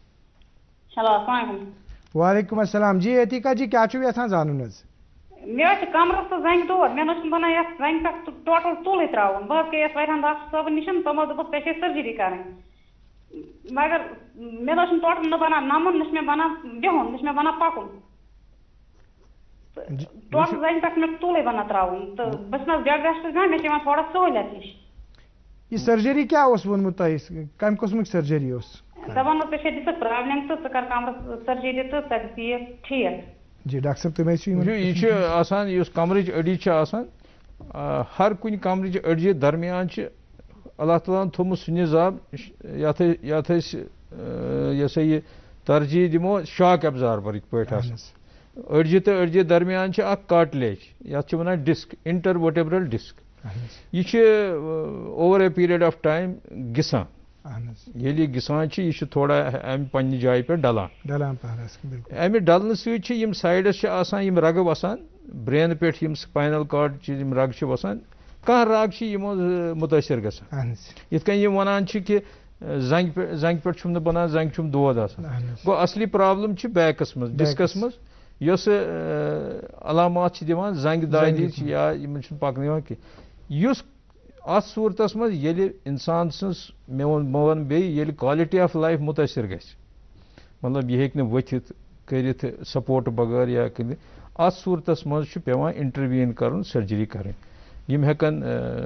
وعلیکم السلام. جی عتیقہ جی کیٛاہ چھُو یژھان زانُن حظ؟ مےٚ حظ چھِ کمرس تہٕ زنٛگہِ دود, مےٚ نہ چھُنہٕ بنان یتھ زنٛگہِ پٮ۪ٹھ ٹوٹل ژُلٕے تراوُن. بہٕ حظ گٔیس واریاہن ڈاکٹر صٲبن نِش, تِمو دوٚپُکھ ژےٚ چھے سٔرجری کرٕنۍ, مگر مےٚ نہ چھُنہٕ ٹوٹل نہ بنان نمُن, نہ چھُ مےٚ بنان بِہُن, نہ چھُ مےٚ بنان پکُن. ٹوٹل زنٛگہِ پٮ۪ٹھ چھُ مےٚ ژُلٕے بنان تراوُن, تہٕ بہٕ چھس نہ حظ بیڈ ریسٹ دِوان, مےٚ چھِ یِوان تھوڑا سہوٗلیت ہِش. یہ سرجری کیا اس ونمت تۄہہِ کمہِ قٕسمٕچ سرجری اوس دپان اوس ژےٚ چھےٚ دِژٕکھ پرابلم تہٕ ژٕ کر کمرس سرجری تہٕ ژٕ گژھی یہِ ٹھیٖک جی ڈاکٹر صٲب تُہۍ ٲسِو یہ چھُ آسان یُس کمرٕچ أڈِج چھِ آسان ہر کُنہِ کمرٕچ أڈجہِ درمیان چھِ اللہ تعالیٰ ہن تھوٚومُت سُہ نظام یتھ یتھ أسۍ یہِ ہسا یہِ ترجیح دِمو شاک ایبزاربرٕکۍ پٲٹھۍ آسان أڈجہِ تہٕ أڈجہِ درمیان چھِ اکھ کاٹلیج یتھ چھِ ونان ڈسک انٹر ورٹیبرل ڈسک یہ چھِ over a period of time گژھان ییٚلہِ یہِ گژھان چھِ یہِ چھِ تھوڑا امہِ پننہِ جایہِ پٮ۪ٹھ ڈلان ڈلان امہِ ڈلنہٕ سۭتۍ چھِ یِم سایڈس چھِ آسان یِم رگہٕ وسان برینہٕ پٮ۪ٹھ یِم سپاینل کارڈ چہِ یِم رگہٕ چھِ وسان کانٛہہ رگ چھِ یِمو مُتٲثر گژھان یِتھ کٔنۍ یِم ونان چھِ کہِ زنٛگہِ پٮ۪ٹھ زنٛگہِ پٮ۪ٹھ چھُم نہٕ بنان زنٛگہِ چھُم دود آسان گوٚو اصلی پرابلم چھِ بیکس منٛز ڈسکس منٛز یۄس علامات چھِ دِوان زنٛگہِ دادِچ یا یِمن چھُنہٕ پکنہٕ یِوان کینٛہہ یُس اتھ صوٗرتس منٛز ییٚلہِ انسان سٕنٛز مےٚ ووٚن بہٕ ونہٕ بیٚیہِ ییٚلہِ کالٹی آف لایف مُتٲثر گژھِ مطلب یہِ ہیٚکہِ نہٕ ؤتھِتھ کٔرِتھ سپورٹ بغٲر یا کٔرِتھ اتھ صوٗرتس منٛز چھُ پیٚوان انٹرویٖن کرُن سرجری کرٕنۍ یِم ہٮ۪کن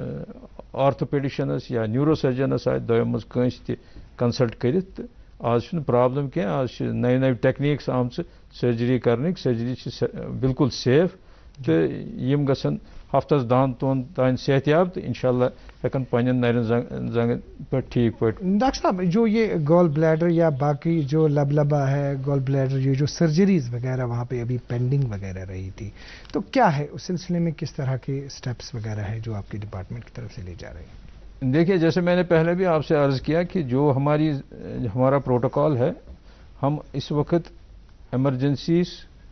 آرتھوپیڈِشنس یا نیوٗرو سٔرجنس آسہِ دۄیو منٛز کٲنٛسہِ تہِ کنسلٹ کٔرِتھ تہٕ آز چھُنہٕ پرابلم کینٛہہ آز چھِ نٔوۍ نٔوۍ ٹیکنیٖکس آمژٕ سرجری کرنٕکۍ سرجری چھِ بالکل سیف تہٕ یِم گژھن ہفتس دہن دۄہن تانۍ صحت یاب تہٕ انشاء اللہ ہٮ۪کن پننٮ۪ن نرٮ۪ن زنگن پٮ۪ٹھ ٹھیک پٲٹھۍ ڈاکٹر صاحب جو یہ گال بلیڈر یا باقی جو لب لبا ہے گال بلیڈر یہ جو سرجریز وغیرہ وہاں پہ ابھی پینڈنگ وغیرہ رہی تھی تو کیا ہے اس سلسلے میں کس طرح کے اسٹیپس وغیرہ ہے جو آپ کی ڈپارٹمنٹ کی طرف سے لے جا رہے ہیں دیکھیے جیسے میں نے پہلے بھی آپ سے عرض کیا کہ جو ہماری ہمارا پروٹوکال ہے ہم اس وقت ایمرجنسیز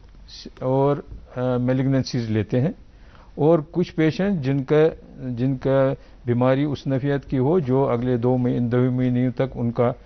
اور میلیگننسیز لیتے ہیں اور کچھ پیشنٹ جن کا جن کا بیماری اس نوعیت کی ہو جو اگلے دو مہینے دو مہینوں تک ان کا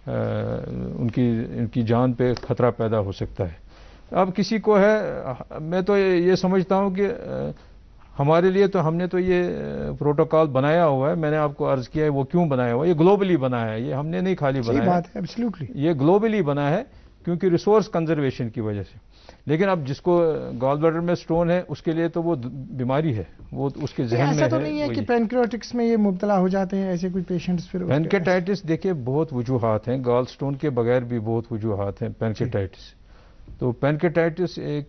ان کی ان کی جان پہ خطرہ پیدا ہو سکتا ہے اب کسی کو ہے میں تو یہ سمجھتا ہوں کہ ہمارے لیے تو ہم نے تو یہ پروٹوکال بنایا ہوا ہے میں نے آپ کو عرض کیا ہے وہ کیوں بنایا ہوا ہے یہ گلوبلی بنا ہے یہ ہم نے نہیں خالی بنایا ہے یہ گلوبلی بنا ہے کیونکہ ریسورس کنزرویشن کی وجہ سے لیکن اب جس کو گال بلیڈر میں سٹون ہے اس کے لیے تو وہ بیماری ہے وہ اس کے ذہن میں ایسا تو نہیں ہے کہ پینکریاٹکس میں یہ مبتلا ہو جاتے ہیں ایسے کوئی پیشنٹس پھر پینکریاٹائٹس دیکھیے بہت وجوہات ہیں گال سٹون کے بغیر بھی بہت وجوہات ہیں پینکریاٹائٹس تو پینکریاٹائٹس ایک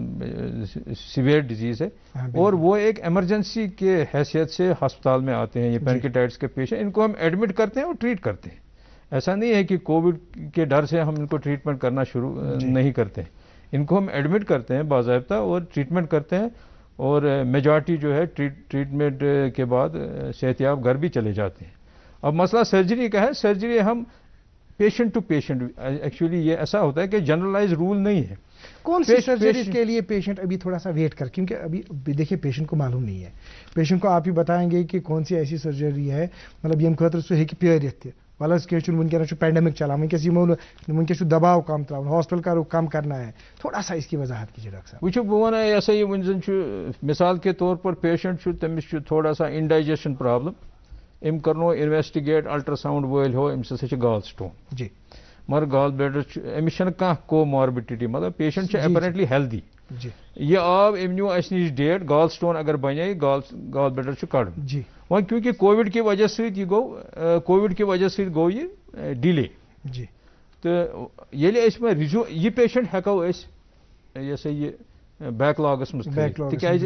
سیویئر ڈیزیز ہے اور وہ ایک ایمرجنسی کے حیثیت سے ہسپتال میں آتے ہیں یہ پینکریاٹائٹس کے پیشنٹ ان کو ہم ایڈمٹ کرتے ہیں اور ٹریٹ کرتے ہیں ایسا نہیں ہے کہ کووڈ کے ڈر سے ہم ان کو ٹریٹمنٹ کرنا شروع نہیں کرتے ہیں ان کو ہم ایڈمٹ کرتے ہیں باضابطہ اور ٹریٹمنٹ کرتے ہیں اور میجارٹی جو ہے ٹریٹمنٹ کے بعد صحتیاب گھر بھی چلے جاتے ہیں اب مسئلہ سرجری کا ہے سرجری ہم پیشنٹ ٹو پیشنٹ ایکچولی یہ ایسا ہوتا ہے کہ جنرلائز رول نہیں ہے کون سی سرجریز کے لیے پیشنٹ ابھی تھوڑا سا ویٹ کر کیونکہ ابھی دیکھیے پیشنٹ کو معلوم نہیں ہے پیشنٹ کو آپ ہی بتائیں گے کہ کون سی ایسی سرجری ہے مطلب یم خاطر سہ ہیکہِ پیٲرِتھ تہِ ولس کی ونکس پینڈمک چلان ونکس ونکس دباؤ کم ترا ہاسپٹل کا رخ کم کرنا ہے تھوڑا سا اس کی وضاحت کیجیے ڈاکٹر صاحب وچھو بہ ونان یہ سا یہ ون زن مثال کے طور پر پیشنٹ تمس تھوڑا سا انڈائجیشن پرابلم ام کرنو انویسٹیگیٹ الٹرا ساؤنڈ ول ہو امس ہسا گال سٹون جی مگر گال بلیڈر امس چھنہٕ کانٛہہ کو ماربڈٹی مطلب پیشنٹ اپیرنٹلی ہیلدی جی یہ آو ام نیو اس نش ڈیٹ گال سٹون اگر بنے گال گال بلیڈر چھ کڑن جی وۄنۍ کیونکہ کووڈ کی وجہ سۭتۍ یہ گوٚو کووڈ کی وجہ سۭتۍ گوٚو یہ ڈیلے جی تہٕ ییٚلہِ أسۍ وۄنۍ رِزیوٗ یہِ پیشنٹ ہٮ۪کو أسۍ یہِ ہسا یہِ بیک لاگس منٛز تھٲیِتھ تِکیازِ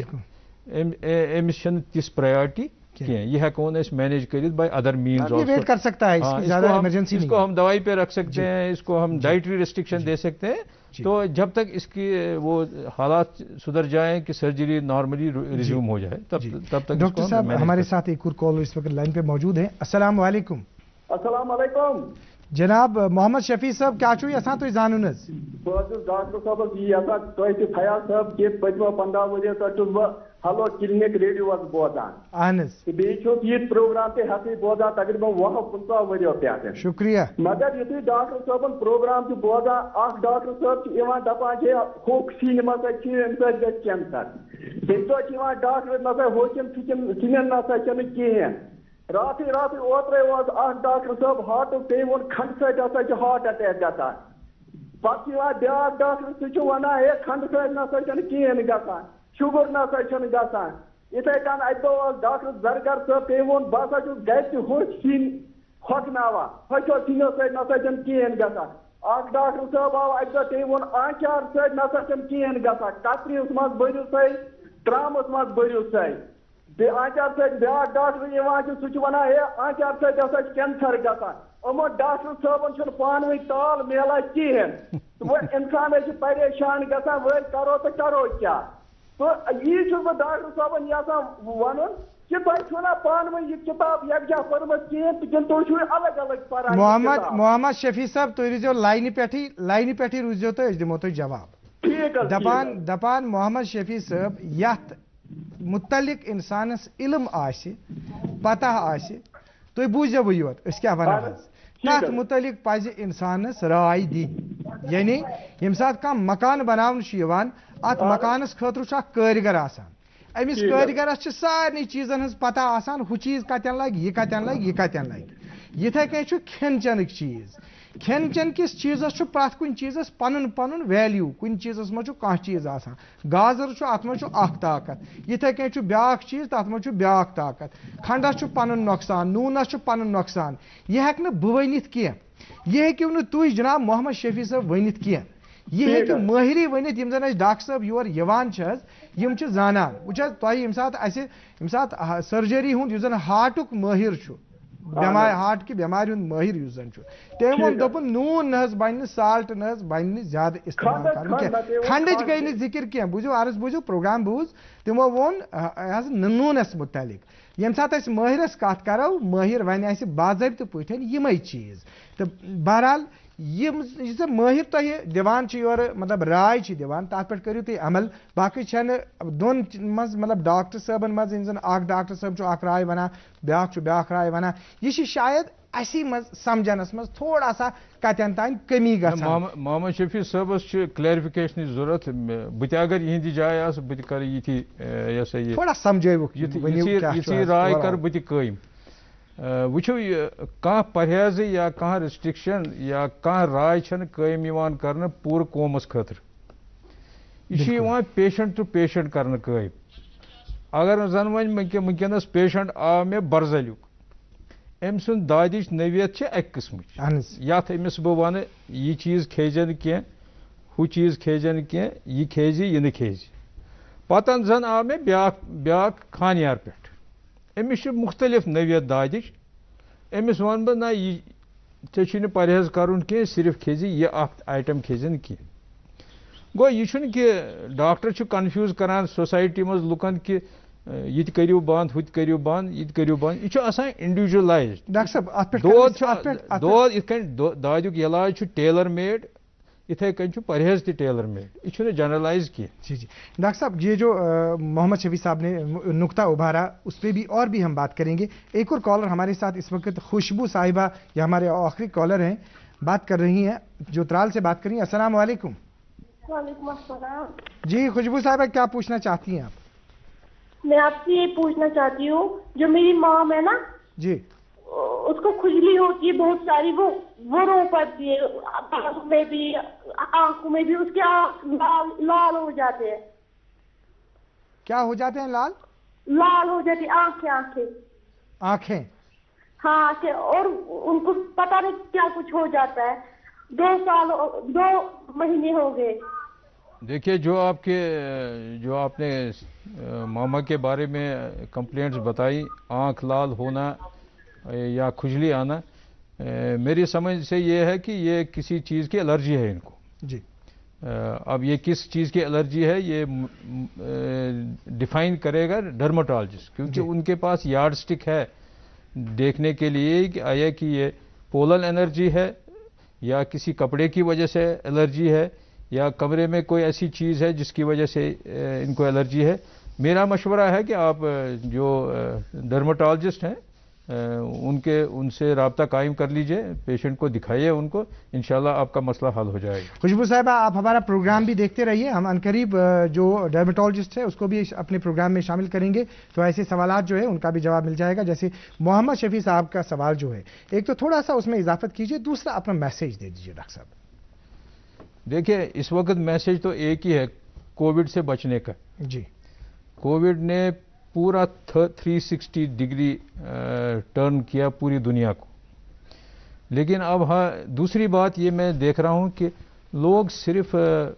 أمِس چھنہٕ تِژھ پرایورٹی کینٛہہ یہِ ہٮ۪کون أسۍ مینیج کٔرِتھ بائی ادر مینز ویٹ کر سکتا ہے اس کو ہم دوائی پہ رکھ سکتے ہیں اس کو ہم ڈائٹری ریسٹرکشن دے سکتے ہیں تو جب تک اس کی وہ حالات سدھر جائیں کہ سرجری نارملی ریزیوم ہو جائے تب تب تک ڈاکٹر صاحب ہمارے ساتھ ایک اور کال اس وقت لائن پہ موجود ہے السلام علیکم السلام علیکم جناب محمد شفیع صاحب کیا چھو یژھان تُہۍ زانُن حظ بہٕ چھُس ڈاکٹر صٲبس یی یژھان تۄہہِ چھُ فیاض صٲب کہِ پٔتمہِ پنٛداہ ؤرۍیو پٮ۪ٹھ چھُس بہٕ ہلو کلنک ریڈیوس بوزان اہن حظ بیٚیہِ چھُس یہِ پروگرام تہِ ہٮ۪کھٕے بوزان تقریٖبن وُہ پٕنٛژٕہ ؤرۍیو پٮ۪ٹھ شُکریہ مگر یُتھُے ڈاکٹر صٲبن پروگرام چھُ بوزان اکھ ڈاکٹر صٲب چھُ یِوان دپان چھِ ہوٚکھ سِنۍ مہ سا کھیٚیِو اَمہِ سۭتۍ گژھِ کینسر بیٚیہِ دۄہ چھِ یِوان ڈاکٹر نہ سا ہوٚکھٮ۪ن سِنٮ۪ن نہ سا چھنہٕ کِہیٖنۍ راتھٕے راتھٕے اوترے اوس اکھ ڈاکٹر صٲب ہارٹُک تٔمۍ ووٚن کھنٛڈٕ سۭتۍ ہسا چھُ ہارٹ اٹیک گژھان پتہٕ چھُ یِوان بیاکھ ڈاکٹر سُہ چھُ ونان ہے کھنٛڈٕ سۭتۍ نہ سا چھنہٕ کِہیٖنۍ گژھان شُگر نہ سا چھُنہٕ گژھان اتھے کن اتو ڈاکٹر زرگر صاحب تم وون بہت گھر ہوش سین ہوکنا ہوچو سینو سی نسا چم کہین گا اخ ڈاکٹر صاحب آو اتو تم وون آنچار سی نسا چم کہین گا کتریس مز بٔرِو سی ترامس مز بٔرِو سی بی آنچار سی بیاکھ ڈاکٹر یوان سہ ونان ہے آنچار سی ہسا کینسر گژھان یمو ڈاکٹر صٲبن چھُنہٕ پانہٕ ؤنۍ تال میلان کِہیٖنۍ وۄنۍ اِنسان ہے پریشان گژھان وۄنۍ کرو تہٕ کرو کیٛاہ تہٕ یی چھُس بہٕ ڈاکٹر صٲبن یژھان ونُن کہ تۄہہِ چھُو نا پانہٕ ؤنۍ یہِ کِتاب یکجاہ پٔرمٕژ کِہیٖنۍ تہٕ کِنہٕ تُہۍ چھُو الگ الگ پران محمد محمد شفیع صاحب تُہۍ روٗزِو لاینہِ پٮ۪ٹھٕے لاینہِ پٮ۪ٹھٕے روٗزِو تُہۍ أسۍ دِمو تۄہہِ جواب دپان دپان محمد شفیع صٲب یتھ متعلق انسانس علم آسہِ پتہ آسہِ تُہۍ بوٗزِو وۄنۍ یوت أسۍ کیٛاہ ونو حظ تتھ متعلق پزِ انسانس راے دِنۍ یعنی ییٚمہِ ساتہٕ کانٛہہ مکان بناونہٕ چھُ یِوان اتھ مکانس خٲطرٕ چھُ اکھ کٲرۍگر آسان أمِس کٲرۍگرس چھِ سارنٕے چیٖزن ہٕنٛز پتہ آسان ہُہ چیٖز کتٮ۪ن لگہِ یہِ کتٮ۪ن لگہِ یہِ کتٮ۪ن لگہِ یِتھے کٔنۍ چھُ کھٮ۪ن چٮ۪نٕکۍ چیٖز کھٮ۪ن چٮ۪ن کِس چیٖزس چھُ پرٛٮ۪تھ کُنہِ چیٖزس پنُن پنُن ویلیوٗ کُنہِ چیٖزس منٛز چھُ کانٛہہ چیٖز آسان گازر چھُ اتھ منٛز چھُ اکھ طاقت یِتھے کٔنۍ چھُ بیٛاکھ چیٖز تتھ منٛز چھُ بیٛاکھ طاقت کھنڈس چھُ پنُن نۄقصان نوٗنس چھُ پنُن نۄقصان یہِ ہٮ۪کہٕ نہٕ بہٕ ؤنِتھ کینٛہہ یہِ ہیٚکِو نہٕ تُہۍ جناب محمد شفیع صٲب ؤنِتھ کینٛہہ یہ ہیٚکہِ مٲہِرٕے ؤنِتھ یِم زن اَسہِ ڈاکٹر صٲب یور یِوان چھِ حظ یِم چھِ زانان وٕچھ حظ تۄہہِ ییٚمہِ ساتہٕ اَسہِ ییٚمہِ ساتہٕ سٔرجری ہُنٛد یُس زن ہارٹُک مٲہِر چھُ بٮ۪مارِ ہارٹ کہِ بٮ۪مارِ ہُنٛد مٲہِر یُس زن چھُ تٔمۍ ووٚن دوٚپُن نوٗن نہ حظ بنہِ نہٕ سالٹ نہ حظ بنہِ نہٕ زیادٕ استعمال کرُن کینٛہہ کھنڈٕچ گٔے نہٕ ذِکِر کینٛہہ بوٗزِو عرض بوٗزِو پروگرام بوٗز تِمو ووٚن حظ نوٗنس مُتعلق ییٚمہِ ساتہٕ أسۍ مٲہِرس کتھ کرو مٲہِر ونہِ اَسہِ باضٲبطہٕ پٲٹھۍ یِمے چیٖز تہٕ بہرحال یِم یُس زن مٲہِر تۄہہِ دِوان چھِ یورٕ مطلب راے چھِ دِوان تتھ پٮ۪ٹھ کٔرِو تُہۍ عمل باقٕے چھنہٕ دۄن منٛز مطلب ڈاکٹر صٲبن منٛز یِم زن اکھ ڈاکٹر صٲب چھُ اکھ راے ونان بیٛاکھ چھُ بیٛاکھ راے ونان یہِ چھِ شاید اسی منٛز سمجھنس منٛز تھوڑا سا کتٮ۪ن تانۍ کمی گژھان محمد شفیع صٲبس چھِ کلیرفِکیشنٕچ ضروٗرت بہٕ تہِ اگر یِہنٛدِ جایہِ آسہٕ بہٕ تہِ کرٕ یِتھی یہِ ہسا یہِ تھوڑا سمجھٲوُکھ یِژھٕے راے کرٕ بہٕ تہِ قٲیِم وٕچھو یہِ کانٛہہ پرہیزٕے یا کانٛہہ رِسٹرکشن یا کانٛہہ راے چھنہٕ قٲیِم یِوان کرنہٕ پوٗرٕ قومس خٲطرٕ یہِ چھُ یِوان پیشنٹ ٹُو پیشنٹ کرنہٕ قٲیِم اگر زن وۄنۍ وٕنکیٚنس پیشنٹ آو مےٚ برزلیُک أمۍ سُنٛد دادِچ نٔویت چھِ اکہِ قٕسمٕچ یتھ أمِس بہٕ ونہٕ یہِ چیٖز کھیزِ نہٕ کینٛہہ ہُہ چیٖز کھیزِ نہٕ کینٛہہ یہِ کھیزِ یہِ نہٕ کھیزِ پتہٕ زن آو مےٚ بیٛاکھ بیٛاکھ خانیار پٮ۪ٹھ أمِس چھِ مُختٔلِف نٔویت دادِچ أمِس وَنہٕ بہٕ نہ یہِ ژےٚ چھُے نہٕ پرہیز کرُن کینٛہہ صرف کھیزِ یہِ اکھ آیٹم کھیزِ نہٕ کینٛہہ گوٚو یہِ چھُنہٕ کہِ ڈاکٹر چھُ کنفیوٗز کران سوسایٹی منٛز لُکن کہِ یہِ تہِ کٔرِو بنٛد ہُہ تہِ کٔرِو بنٛد یہِ تہِ کٔرِو بنٛد یہِ چھُ آسان انڈیوجولایزڈ دود چھُ دود یِتھ کٔنۍ دادیُک علاج چھُ ٹیلر میڈ اتھے کٔنۍ چھُ پرہیز تہِ ٹیلر میڈ یہ چھُنہٕ جنرلائز کینٛہہ جی جی ڈاکٹر صاحب یہ جو محمد شفیع صاحب نے نقطہ ابھارا اس پہ بھی اور بھی ہم بات کریں گے ایک اور کالر ہمارے ساتھ اس وقت خوشبو صاحبہ یہ ہمارے آخری کالر ہیں بات کر رہی ہیں جو ترال سے بات کر رہی ہیں السلام علیکم وعلیکم السلام جی خوشبو صاحبہ کیا پوچھنا چاہتی ہیں آپ میں آپ سے یہ پوچھنا چاہتی ہوں جو میری مام ہے نا جی اس کو کھجلی ہوتی ہے بہت ساری وہ وہ رو پڑتی ہے آنکھوں میں بھی آنکھوں میں بھی اس کے آنکھ لال لال ہو جاتے ہیں کیا ہو جاتے ہیں لال لال ہو جاتی آنکھیں آنکھیں آنکھیں ہاں اور ان کو پتہ نہیں کیا کچھ ہو جاتا ہے دو سال دو مہینے ہو گئے دیکھیے جو آپ کے جو آپ نے ماما کے بارے میں کمپلینٹس بتائی آنکھ لال ہونا یا کھجلی آنا میری سمجھ سے یہ ہے کہ یہ کسی چیز کی الرجی ہے ان کو جی اب یہ کس چیز کی الرجی ہے یہ ڈیفائن کرے گا ڈرماٹالوجسٹ کیونکہ ان کے پاس یارڈ سٹک ہے دیکھنے کے لیے کہ آیا کہ یہ پولن الرجی ہے یا کسی کپڑے کی وجہ سے الرجی ہے یا کمرے میں کوئی ایسی چیز ہے جس کی وجہ سے ان کو الرجی ہے میرا مشورہ ہے کہ آپ جو ڈرماٹالوجسٹ ہیں ان کے ان سے رابطہ قائم کر لیجئے پیشنٹ کو دکھائیے ان کو انشاءاللہ آپ کا مسئلہ حل ہو جائے گا خوشبو صاحبہ آپ ہمارا پروگرام بھی دیکھتے رہیے ہم عنقریب جو ڈرماٹالوجسٹ ہے اس کو بھی اپنے پروگرام میں شامل کریں گے تو ایسے سوالات جو ہے ان کا بھی جواب مل جائے گا جیسے محمد شفیع صاحب کا سوال جو ہے ایک تو تھوڑا سا اس میں اضافت کیجئے دوسرا اپنا میسیج دے دیجئے ڈاکٹر صاحب دیکھیے اس وقت میسیج تو ایک ہی ہے کووڈ سے بچنے کا جی کووڈ نے پورا تھری سکسٹی ڈگری ٹرن کیا پوری دنیا کو. لیکن اب ہاں دوسری بات یہ میں دیکھ رہا ہوں کہ لوگ صرف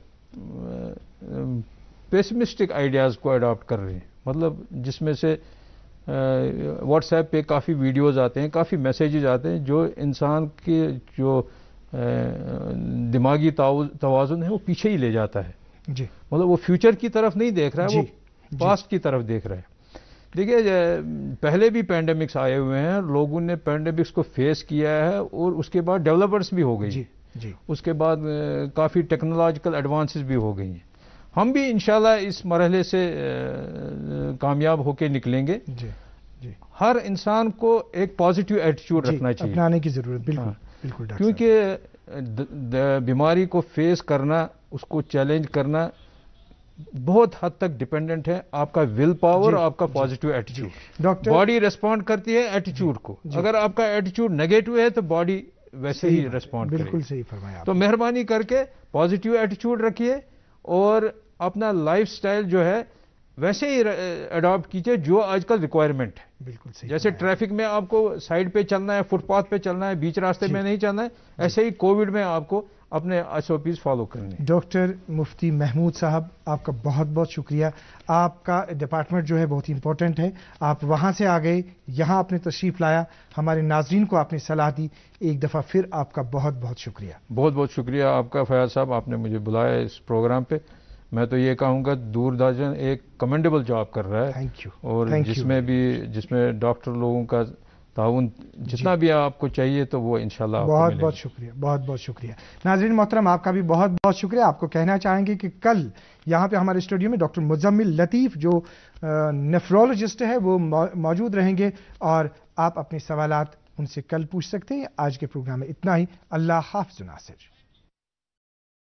پیسمسٹک آئیڈیاز کو اڈاپٹ کر رہے ہیں. مطلب جس میں سے واٹس ایپ پہ کافی ویڈیوز آتے ہیں, کافی میسیجز آتے ہیں جو انسان کے جو دماغی توازن ہے وہ پیچھے ہی لے جاتا ہے. جی مطلب وہ فیوچر کی طرف نہیں دیکھ رہا ہے, جی. وہ پاسٹ کی طرف دیکھ رہا ہے. دیکھیے پہلے بھی پینڈیمکس آئے ہوئے ہیں, لوگوں نے پینڈیمکس کو فیس کیا ہے اور اس کے بعد ڈیولپرس بھی ہو گئی. جی جی اس کے بعد کافی ٹیکنالوجیکل ایڈوانسز بھی ہو گئی ہیں. ہم بھی انشاءاللہ اس مرحلے سے کامیاب ہو کے نکلیں گے. جی جی ہر انسان کو ایک پازیٹیو ایٹیچیوڈ رکھنا چاہیے, اپنانے کی ضرورت. بالکل بالکل ڈاکٹر صاحب. کیونکہ بیماری کو فیس کرنا, اس کو چیلنج کرنا بہت حد تک ڈیپینڈنٹ ہے آپ کا ول پاور اور آپ کا پازیٹیو ایٹیچیوڈ. ڈاکٹر باڈی ریسپونڈ کرتی ہے ایٹیچیوڈ کو. اگر آپ کا ایٹیچیوڈ نیگیٹو ہے تو باڈی ویسے ہی ریسپونڈ کرے. بالکل صحیح فرمایا. تو مہربانی کر کے پازیٹیو ایٹیچیوڈ رکھیے اور اپنا لائف سٹائل جو ہے ویسے ہی اڈاپٹ کیجیے جو آج کل ریکوائرمنٹ ہے. بالکل صحیح. جیسے ٹریفک میں آپ کو سائڈ پہ چلنا ہے, فٹ پاتھ پہ چلنا ہے, بیچ راستے میں نہیں چلنا ہے, ایسے ہی کووڈ میں آپ کو اپنے ایس او پیز فالو کرنے. ڈاکٹر مفتی محمود صاحب آپ کا بہت بہت شکریہ. آپ کا ڈپارٹمنٹ جو ہے بہت ہی امپورٹنٹ ہے. آپ وہاں سے آ گئے, یہاں آپ نے تشریف لایا, ہمارے ناظرین کو آپ نے صلاح دی. ایک دفعہ پھر آپ کا بہت بہت شکریہ. بہت بہت شکریہ آپ کا فیاض صاحب, آپ نے مجھے بلایا اس پروگرام پہ. میں تو یہ کہوں گا دوردرشن ایک کمنڈیبل جاب کر رہا ہے. Thank you. اور جس میں بھی جس میں ڈاکٹر لوگوں کا تعاون جتنا بھی آپ کو چاہیے تو وہ انشاءاللہ آپ کو بہت ملے. بہت شکریہ, بہت بہت شکریہ. ناظرین محترم آپ کا بھی بہت بہت شکریہ. آپ کو کہنا چاہیں گے کہ کل یہاں پہ ہمارے اسٹوڈیو میں ڈاکٹر مزمل لطیف جو نیفرولوجسٹ ہے وہ موجود رہیں گے اور آپ اپنے سوالات ان سے کل پوچھ سکتے ہیں. آج کے پروگرام میں اتنا ہی. اللہ حافظ ناصر.